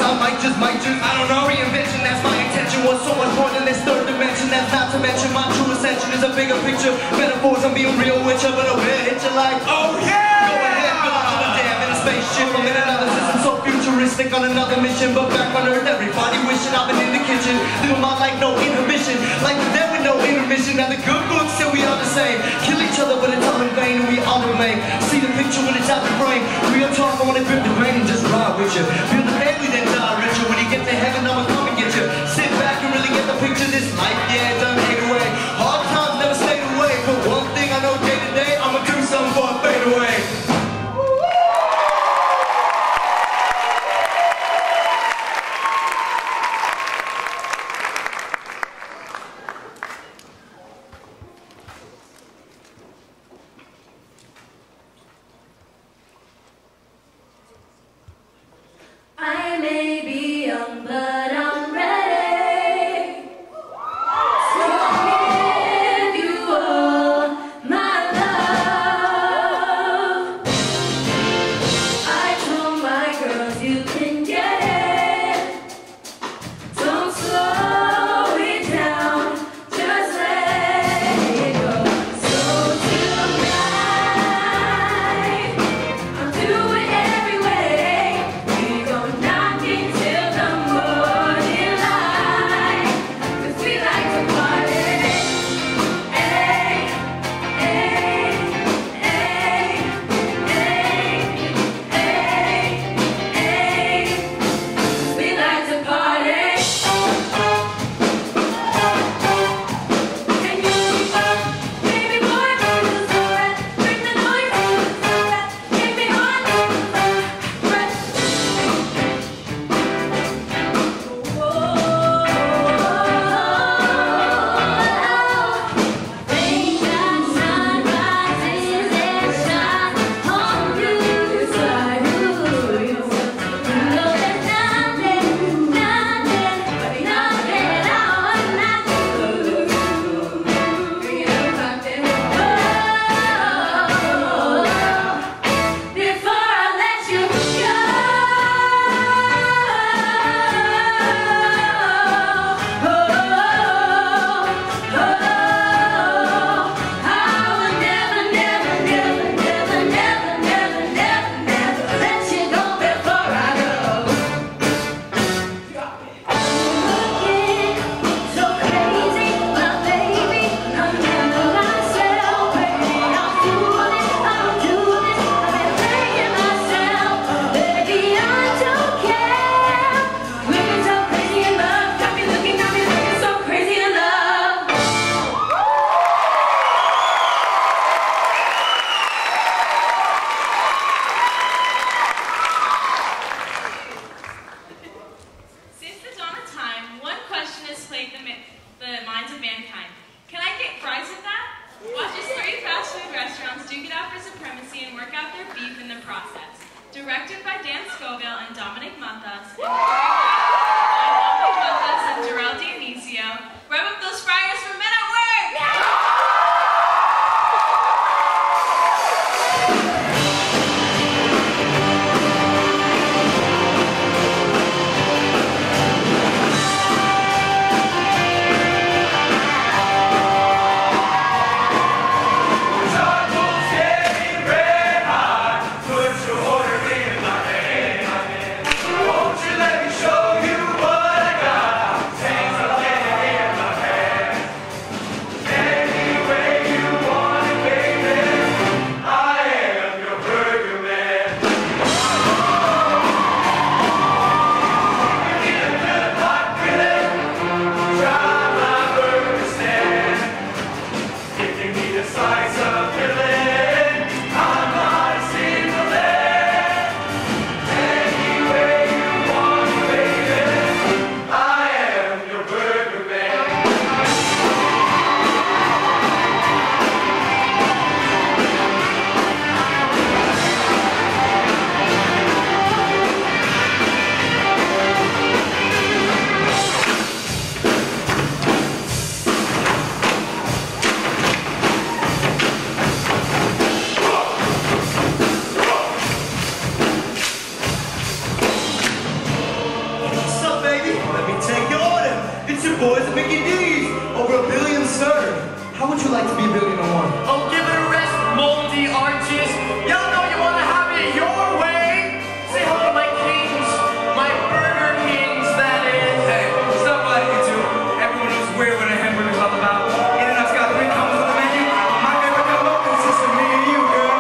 I might just, might just, I don't know. Reinvention, that's my intention. Was so much more than this third dimension. That's not to mention my true ascension is a bigger picture. Metaphors, I'm being real with you, but over here hit you like, oh yeah! Go ahead, build to the dam in a spaceship. I'm in another system so futuristic on another mission. But back on Earth, everybody wishing I've been in the kitchen. Living my life, no inhibition. Like the dead with no intermission. Now the good books say we all the same. Kill each other, but it's all in vain, and we all remain. See the picture when it's out the frame. Real talk, I wanna grip the brain and just ride with you. Feel the family, then die richer. When you get to heaven, I'ma come and get you. Sit back and really get the picture. This life, yeah, it done fade away. Hard times never stayed away. But one thing I know day to day, I'ma do something for a fade away. I may be young, but I'm ready to give you all my love. I told my girls you can get it. Don't slow it down, just let it go. So tonight, I'll do it every way. We go knocking till the morning light, 'cause we like to party. Hey, hey, hey, hey, hey, hey. We like to party. Can you keep up, baby boy? Bring the sweat, bring the noise, bring the sweat. Give me one breath. Think that sun rises and shine on you, side you. You know there's nothing, nothing, nothing I would not do. Bring it up, nothing. Before I let you go, I will never, never, never, never, never, never, never, never let you go before I go. Looking so crazy, my baby, I'm never myself, baby. I'll do this, I'll do this. I've been playing myself, baby. I don't care. Looking so crazy in love, got me looking, got me looking so crazy in love. Since the dawn of time, one question has plagued the, ma- the minds of mankind. Can I get fries with that? Watch as three fast food restaurants duke it out for supremacy and work out their beef in the process. Directed by Dan Scoville and Dominic Matas, and choreographed by Dominic Matas and Jarrell Dionisio. Rev up those fryers for Men at Work! Tacos getting red hot. Put your order in my hand. Won't you let me show you you building the one? Oh, give it a rest, moldy arches. Y'all know you want to have it your way. Say hello to my kings, my Burger Kings, that is. Hey, stop letting you two. Everyone knows weird what a hamburger's all about. In-N-Out's got three combos on the menu. My favorite combo consists of me and you, girl.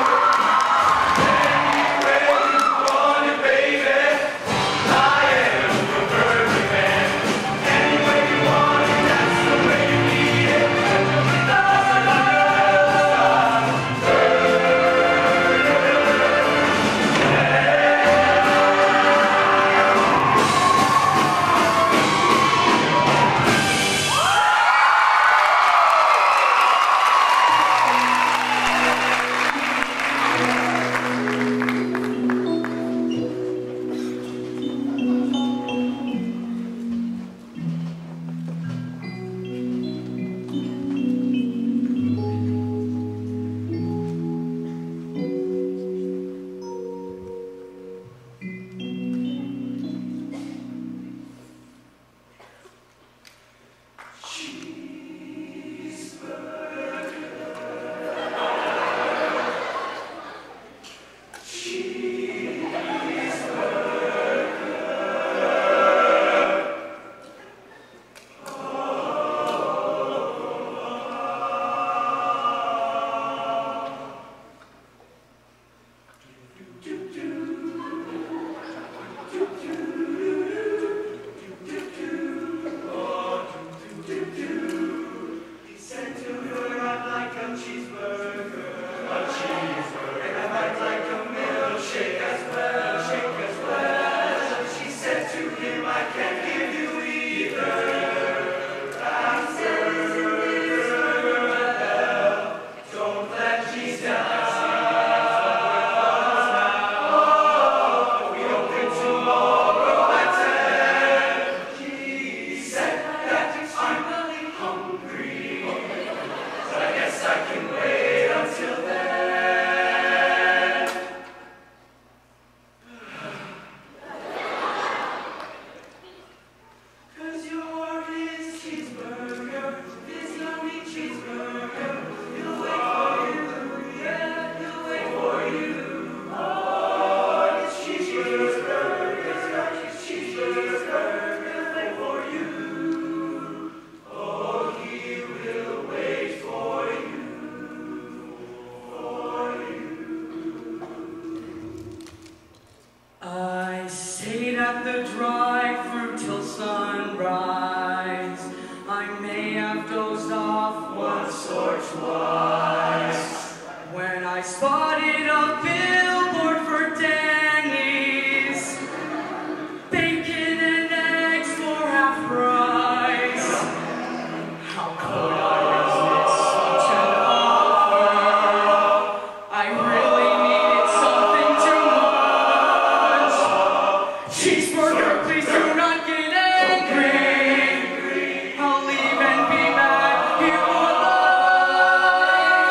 I'll leave and be back here alive.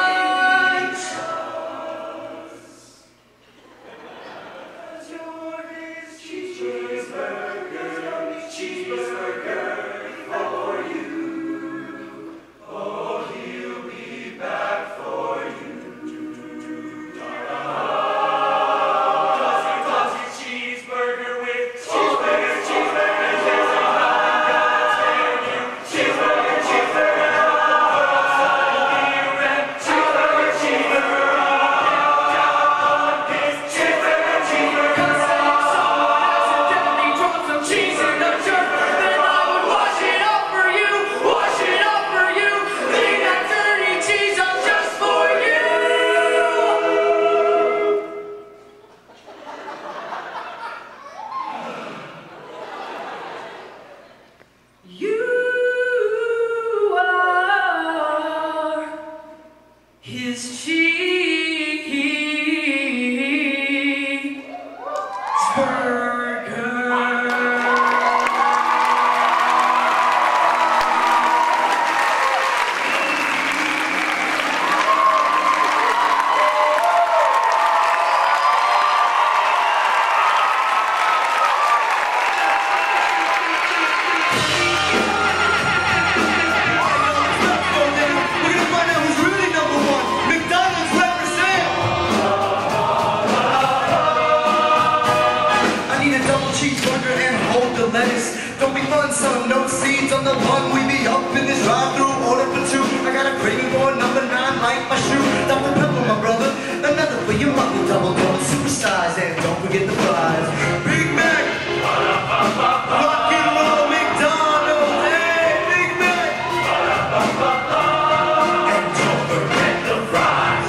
the lettuce. Don't be fun, son, no seeds on the lawn. We be up in this drive-thru, order for two. I got a craving for number nine, like my shoe. Doctor Pepper, my brother, another for your mother. Double down superstars, and don't forget the fries. Big Mac, rock and roll McDonald's, hey, Big Mac, and don't forget the fries.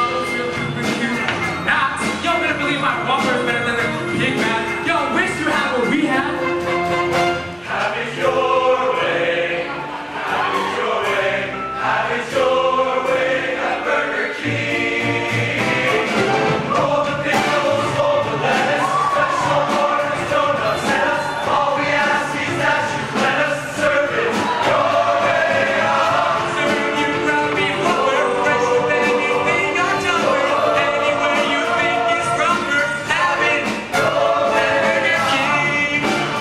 Nah, y'all better believe my Whopper is better than the Big Mac. Y'all wish you had what we had. Have it your way, have it your way, have it your way at Burger King. Roll the pickles, roll the lettuce, special orders, donuts, and us. All we ask is that you let us serve it your way. Serve you crappy Whopper, fresher than anything on Jumper. Anywhere you think is proper, have it Burger King.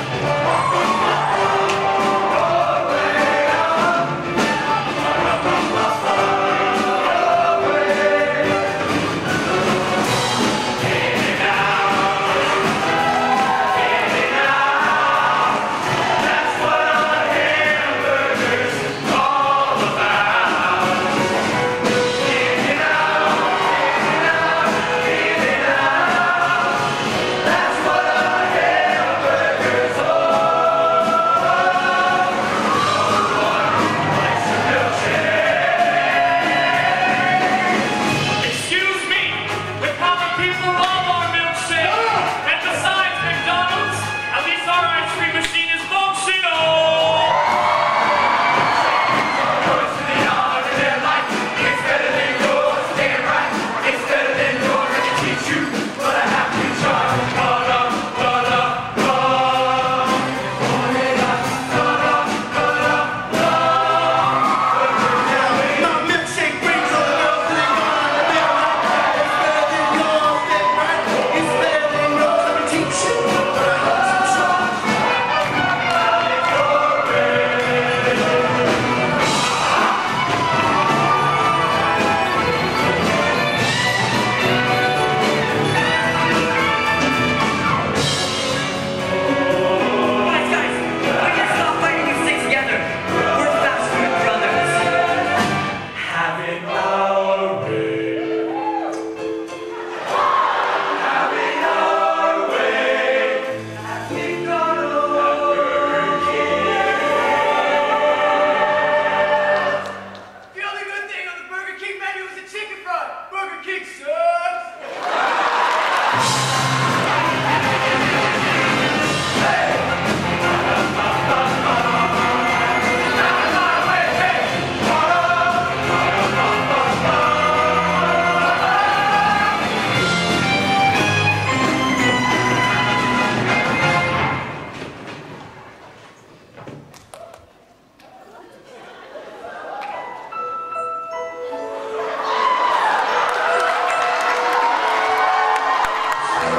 Excuse me, the common people love our milkshake. And besides McDonald's, at least our ice cream machine is functional. Yours to the honor of their life. It's better than yours, damn right. It's better than yours, I can teach you, but I have to charge. Da-da, da-da, da. Oh-yeah, da-da, da-da, da. My milkshake brings all the girls to the honor of their life. It's better than yours, damn right. It's better than yours, I can teach you, but I have to charge. Guys, guys, we can stop fighting and stick together. We're fast food brothers. Have it our way. Have it our way. McDonald's, Burger King. The only good thing on the Burger King menu is the chicken fry. Burger King sucks. Have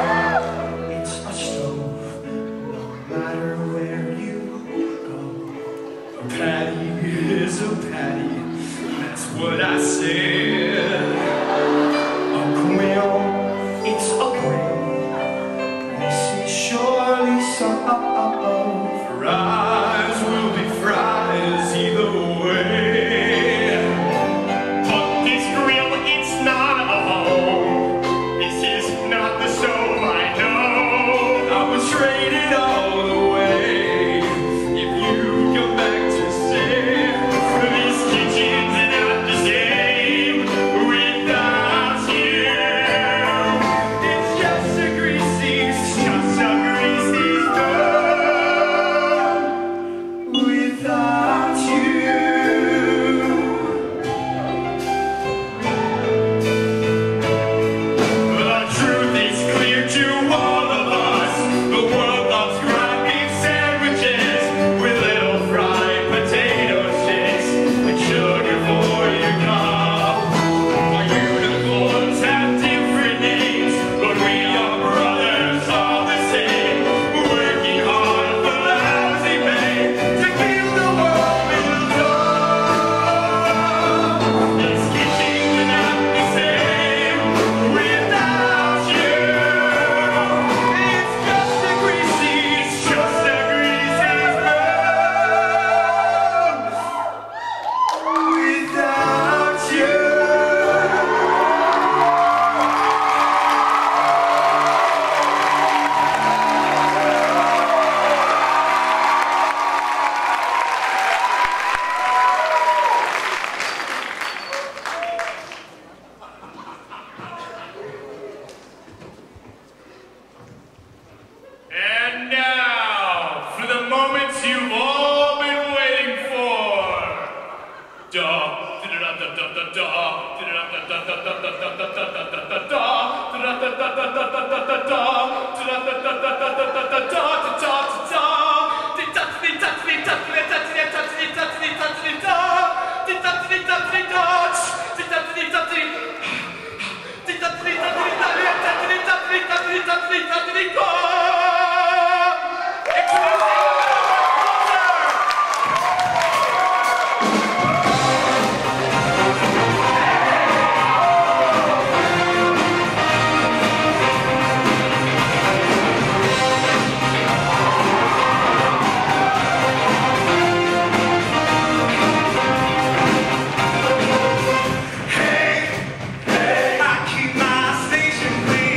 Hey, hey, I keep my station clean.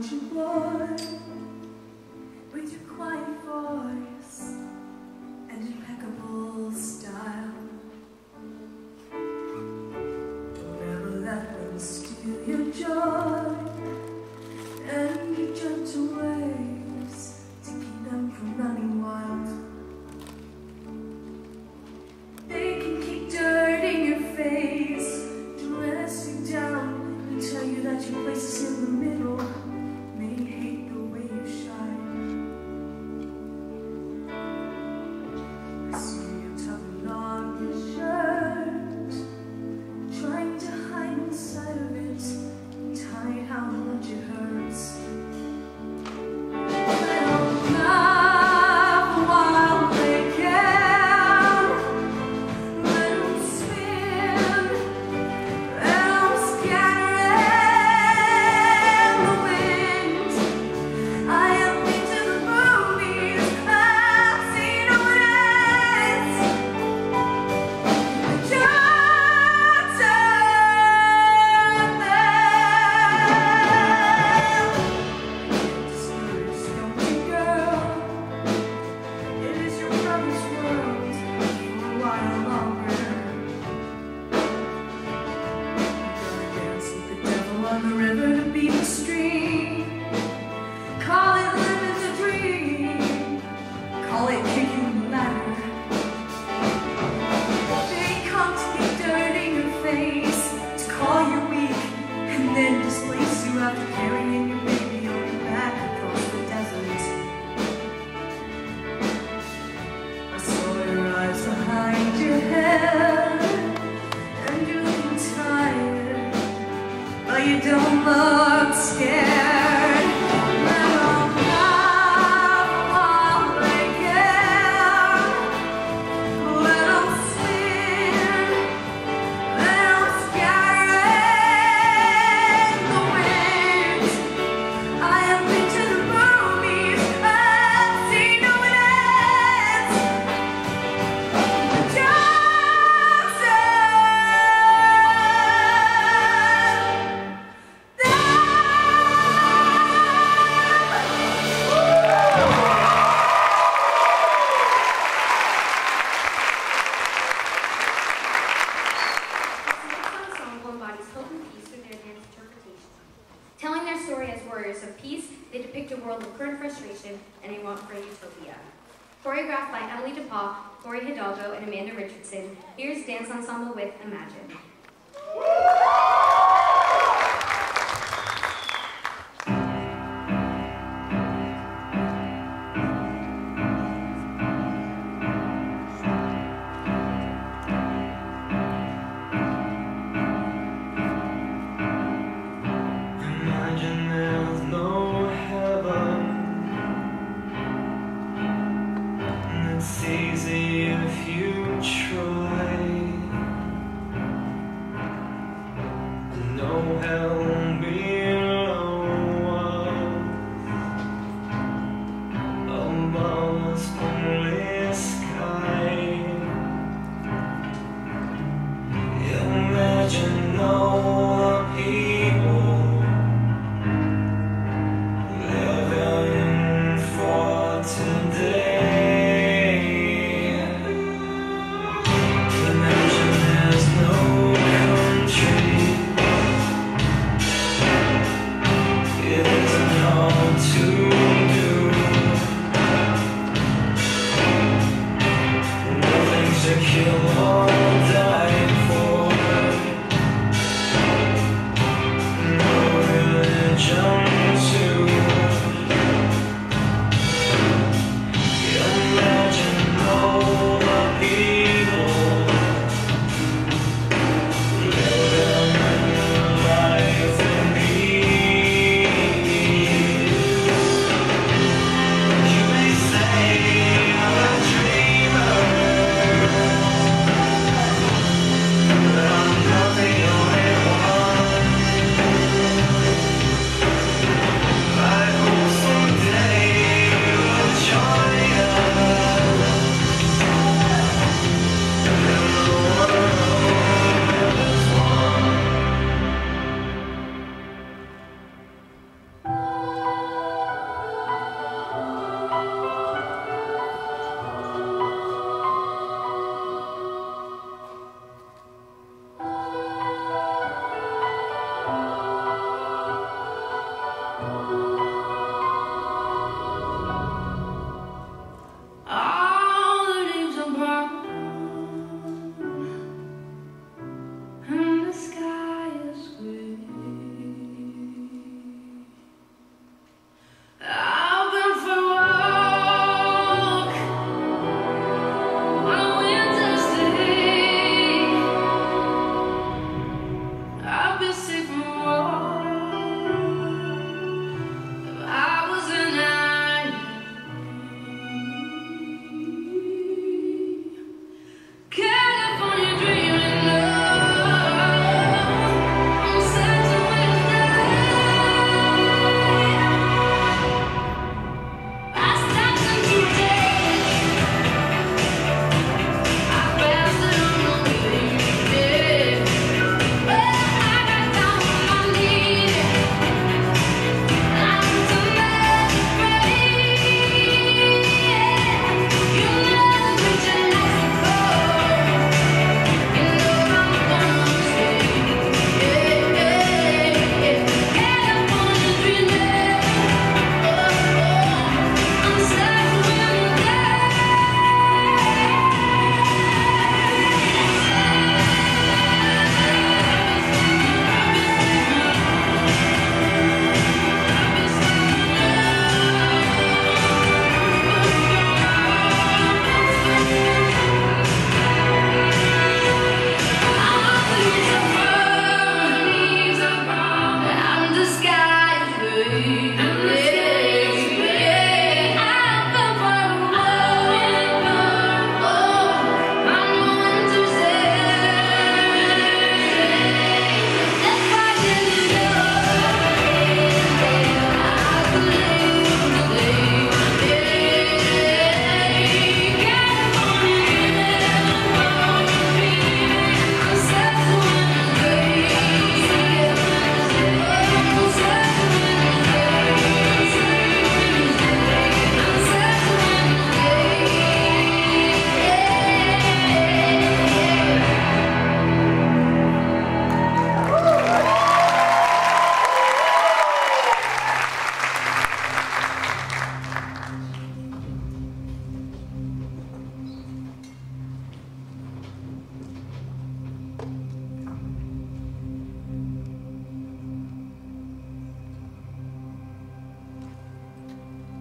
country boy with your quiet voice and impeccable style. Don't ever let them steal your joy and your gentle ways to keep them from running wild. They can kick dirt in your face, dress you down, and tell you that your place is in the middle. May hate the way you shine. I see you tugging on your shirt, trying to hide inside of it, and hide how much it hurts. Well, laugh while they can. Let them spin. Let them scatter in the wind. I have been to the movies. I've seen how it ends. Just turn discouraged, don't you, girl? It is your brother's world for a while longer. You're gonna dance with the devil on the river to beat the stream. Call it living the dream. Call it kicking the ladder. They come to get dirt in your face, to call you weak, and then displace you after carrying your baby on your back across the desert. I saw your eyes behind your head, and you're looking tired, but you don't look scared. Let 'em laugh while they can. Let 'em spin. Let 'em scatter in the wind. I have been to the movies. I've seen how it ends. Just This ensemble embodies hope and peace through their dance interpretation. Telling their story as warriors of peace, they depict a world of current frustration and a want for a utopia. Choreographed by Emily DePaul, Corey Hidalgo, and Amanda Richardson, here's Dance Ensemble with Imagine. Imagine there's no heaven. It's easy if you try.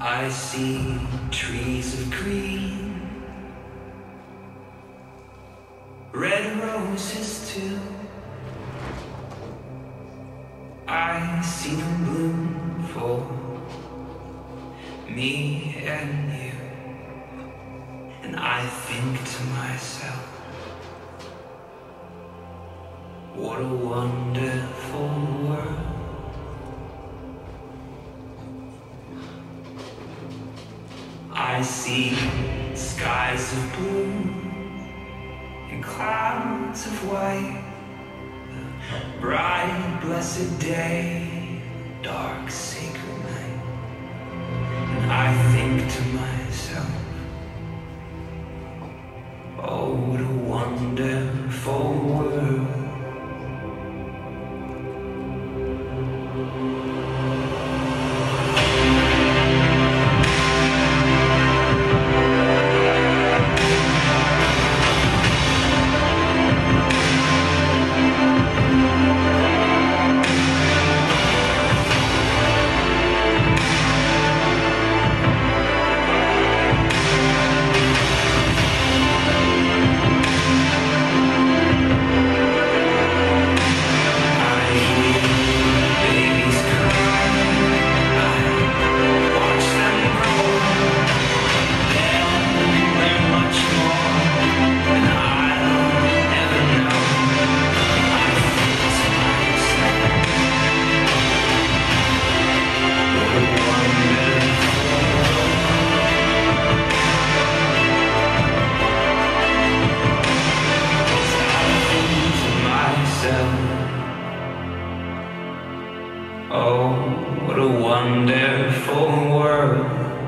I see trees of green, red roses too. I see them bloom for me and you. And I think to myself, what a wonderful world. I see skies of blue and clouds of white, a bright, blessed day, dark, sacred night. And I think to myself, oh, what a wonderful world. Oh, what a wonderful world.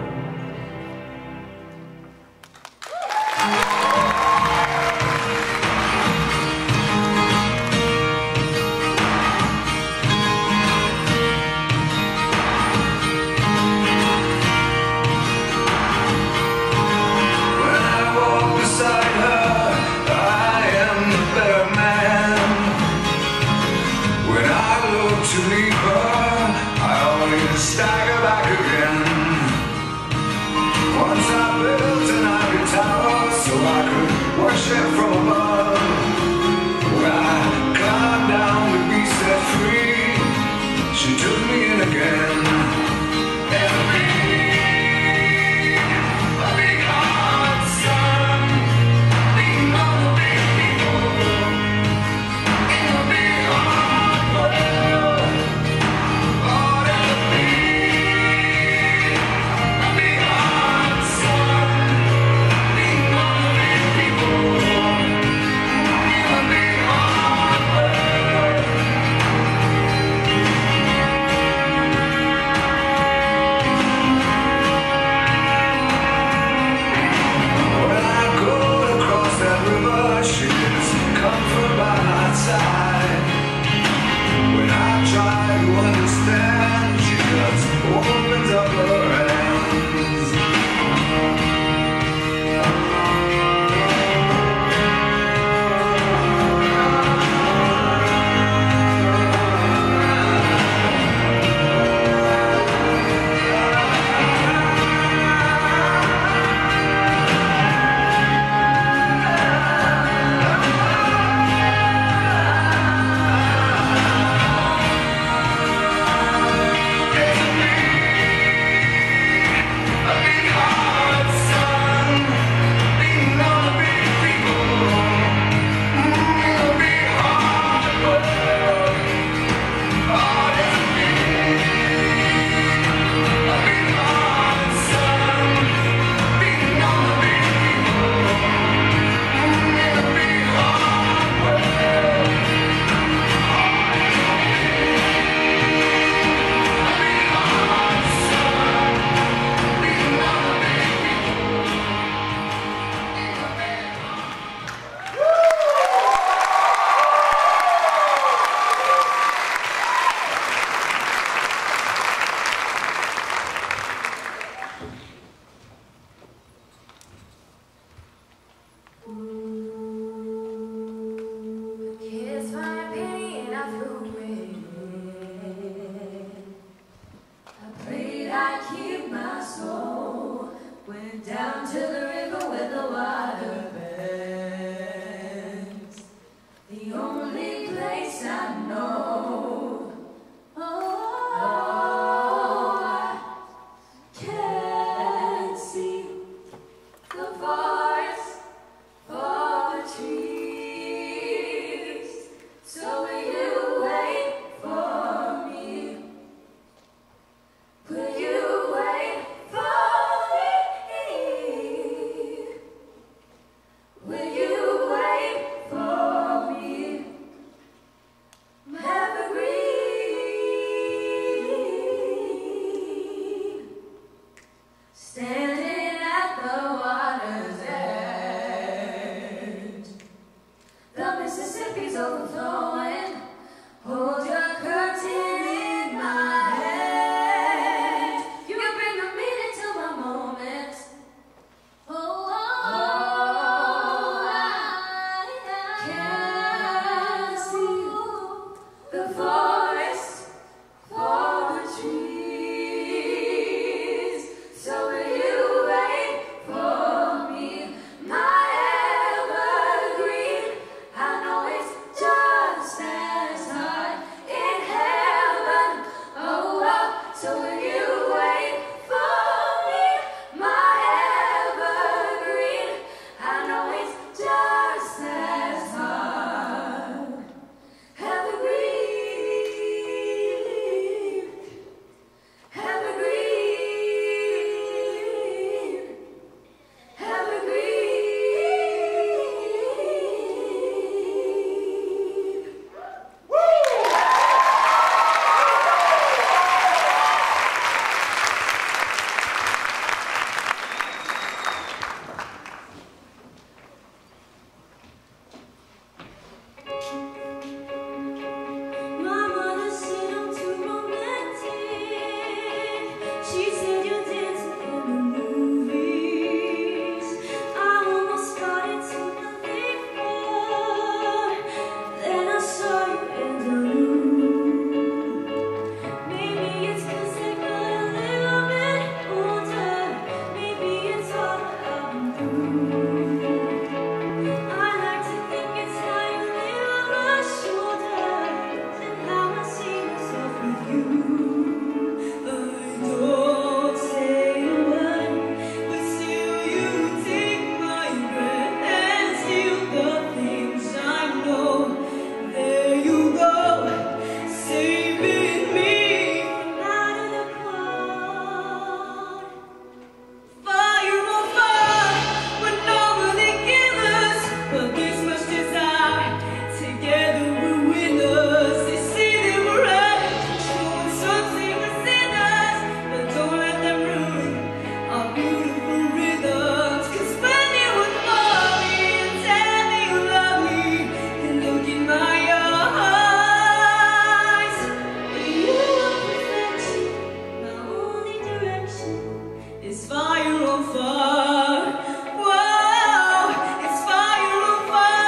When I walk beside her, I am the better man. When I look to leave her, stagger back again. Once I built an ivory tower so I could worship from above. When I climbed down to be set free, she took me in again. And a big, a big hot sun, leaning on the big people in the big hot world. Oh, Went down to the river where the water bends. The only place I know. Oh, I can see the forest for the trees. So will you wait for me? Will you wait for me? Will you wait for me? Evergreen, standing at the water's edge. The Mississippi's overflowing. Hold your curtain in my hand. You bring the meaning to my moment. Oh, oh, oh, I can see the forest for the trees. So will you wait for me, my evergreen? I know it's just as hard in heaven. Oh, oh, so will you wait for me, my evergreen? I know it's just as hard. Evergreen, evergreen, evergreen. My mother said I'm too romantic. She said you're dancing in the movies. I almost started to believe her. Then I saw you and I knew. Maybe it's 'cause I got a little bit older. Maybe it's all I've been through. I like to think it's how you lay on my shoulders and how I see myself with you. I don't say a word, but still you take my breath and steal the things I know. There you go, saving me from out of the cloud. Fire on fire, when nobody gives us but this much desire. Together we're winners. They say that we're right, showing something within us, but don't let them ruin our beautiful rhythms. 'Cause when you would call me and tell me you love me, and look in my eyes, you are perfection. My only direction is fire on fire. Whoa, it's fire on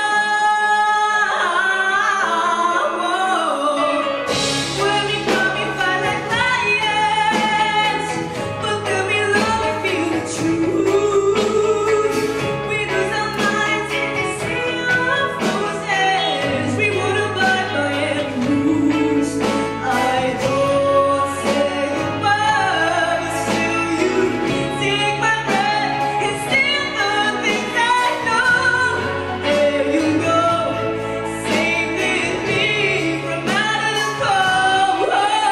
fire. Whoa, when we come, we fight like lions, but then we love and feel the truth. We lose our minds in the sea of roses. We would abide by any rules. I don't say a word, but still you take my breath and steal the things I know. There you go, saving me from out of the cold.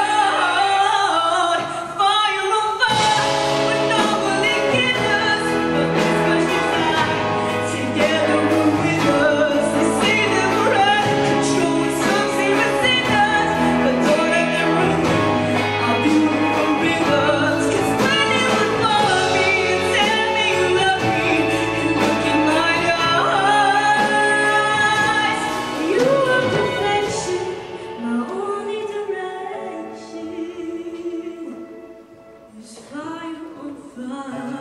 Fire on fire, when nobody gives us but this much desire. Together we're winners. They say that we're right, controlling something within us, but don't let them ruin our beautiful rhythms. 'Cause when you would call me and tell me you love me, and look in my eyes, you are perfection. My only direction is fire on fire.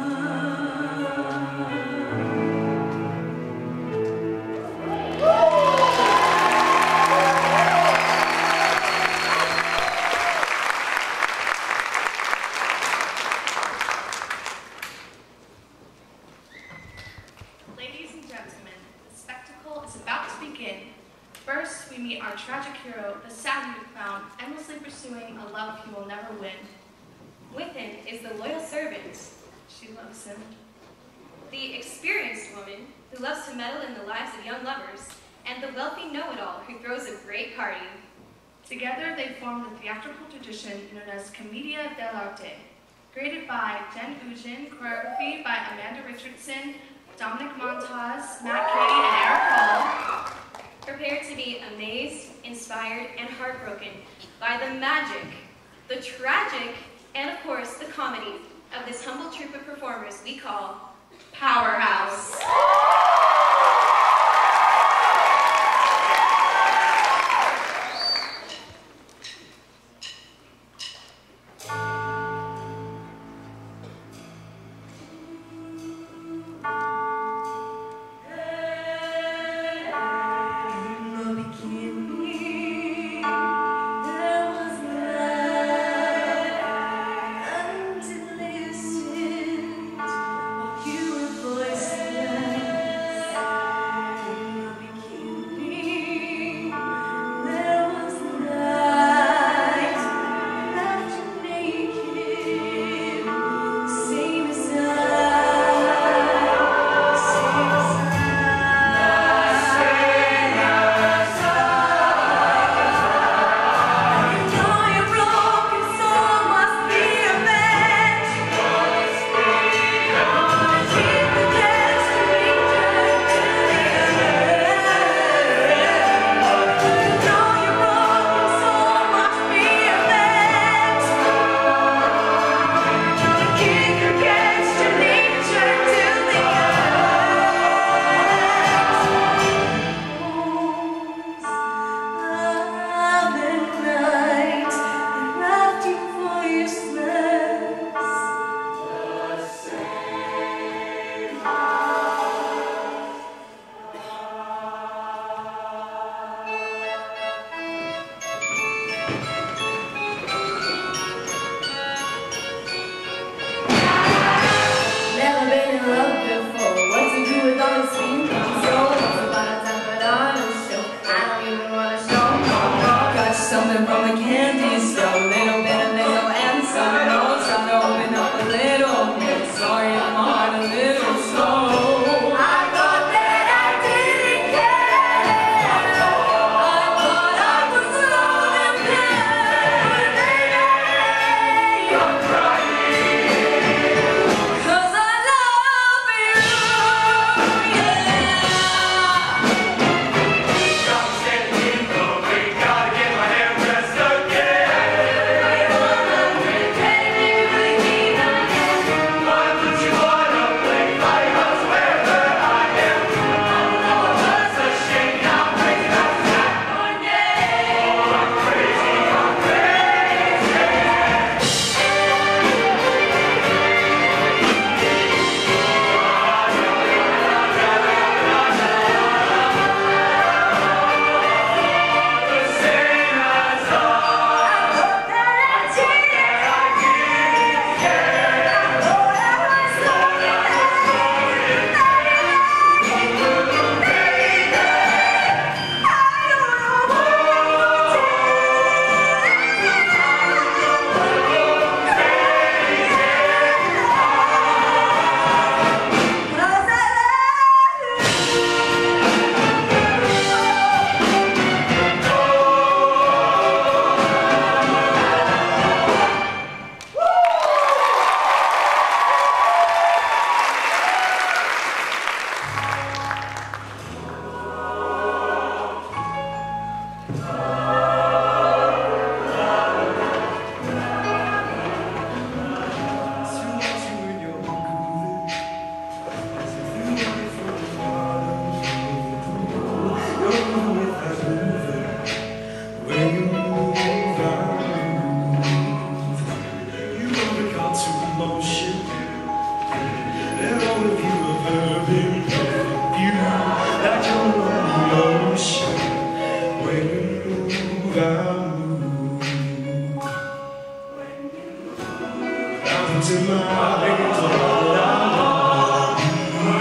our tragic hero, the sad youth clown, endlessly pursuing a love he will never win. With him is the loyal servant. She loves him. The experienced woman who loves to meddle in the lives of young lovers, and the wealthy know-it-all who throws a great party. Together they form the theatrical tradition known as Commedia dell'arte, created by Jen Ugin, choreography by Amanda Richardson, Dominic Montas, Matt Cady, and Eric Hall. Prepare to be amazed, inspired, and heartbroken by the magic, the tragic, and of course the comedy of this humble troupe of performers we call Powerhouse.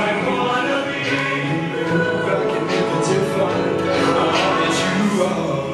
You are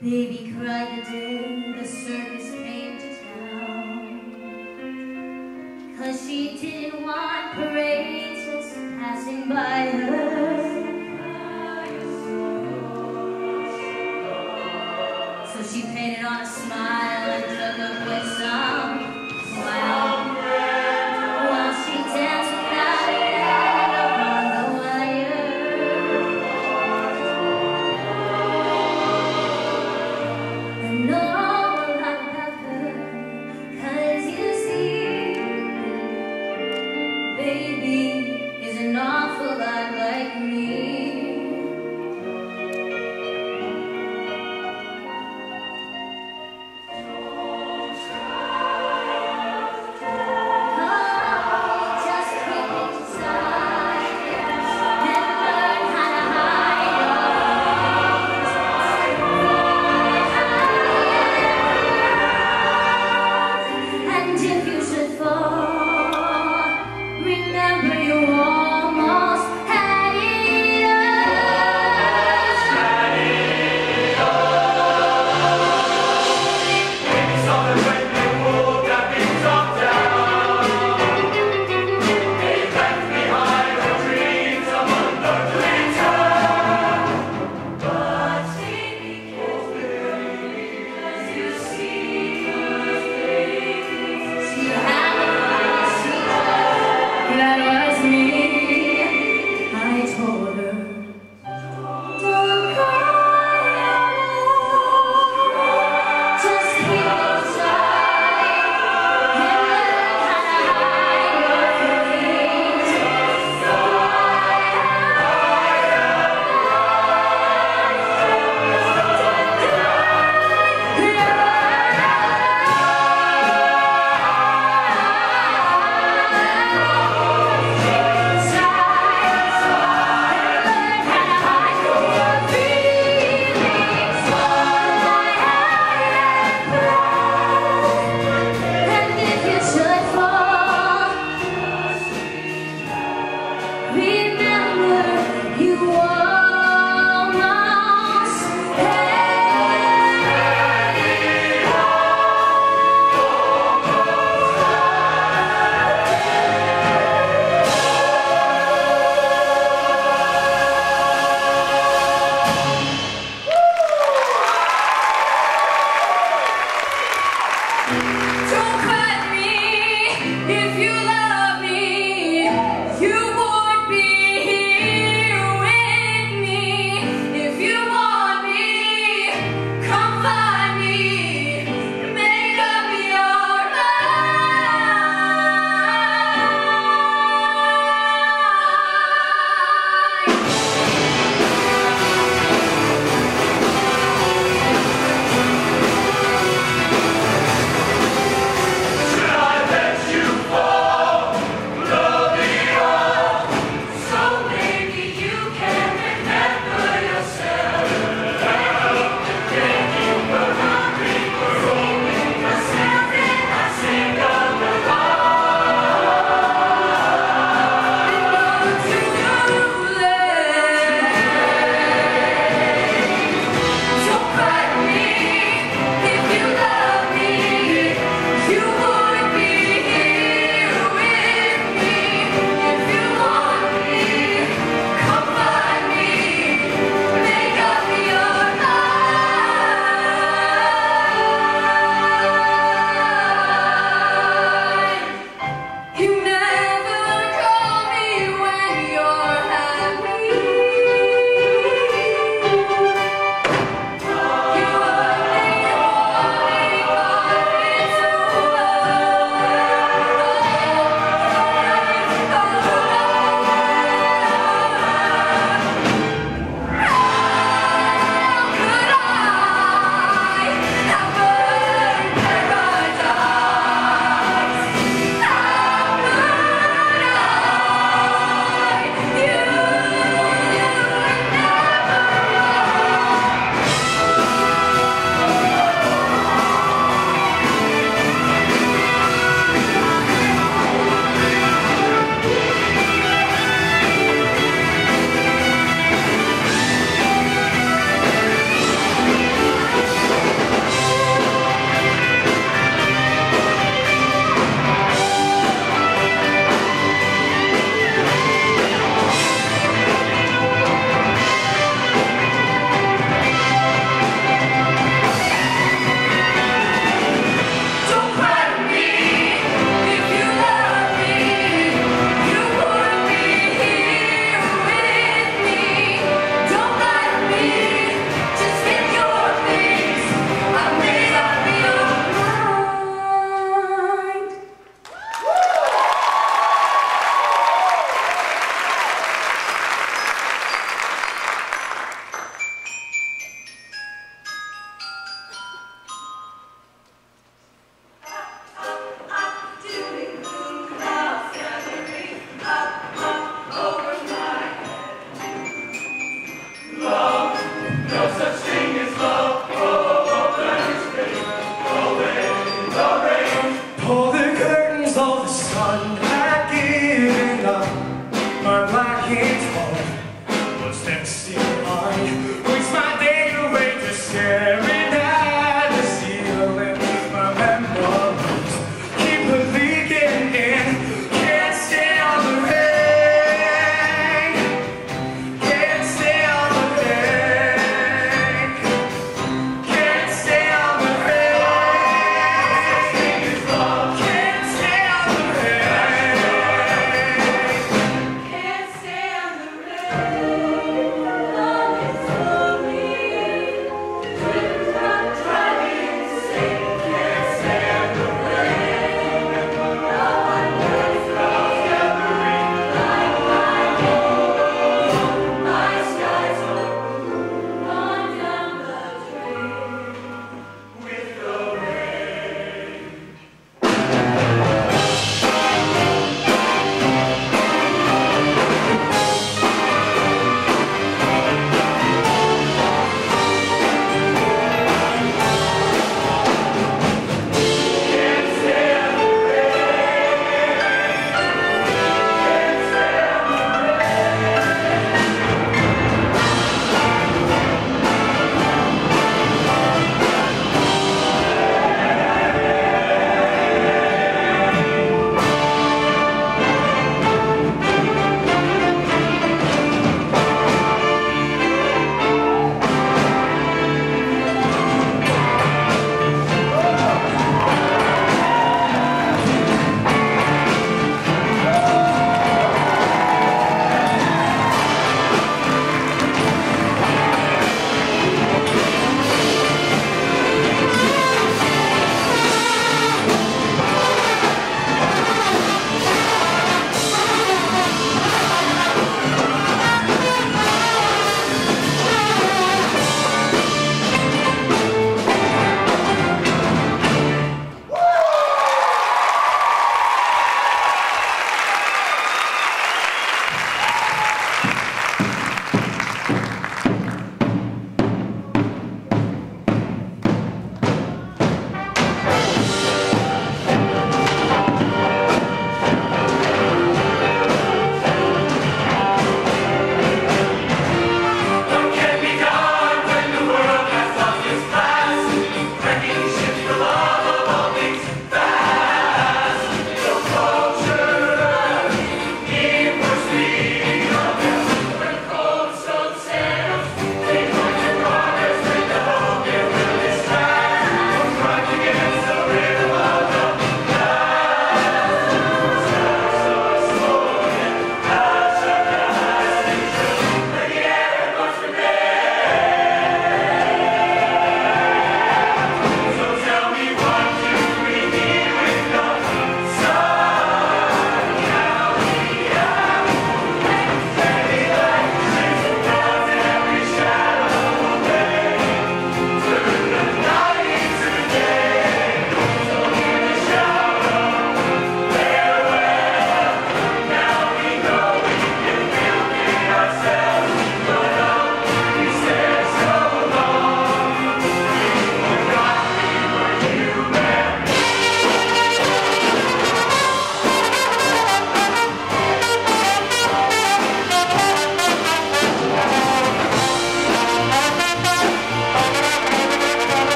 Baby cried the day the circus came to town, 'cause she didn't want parades just passing by her. So she painted on a smile and took up with some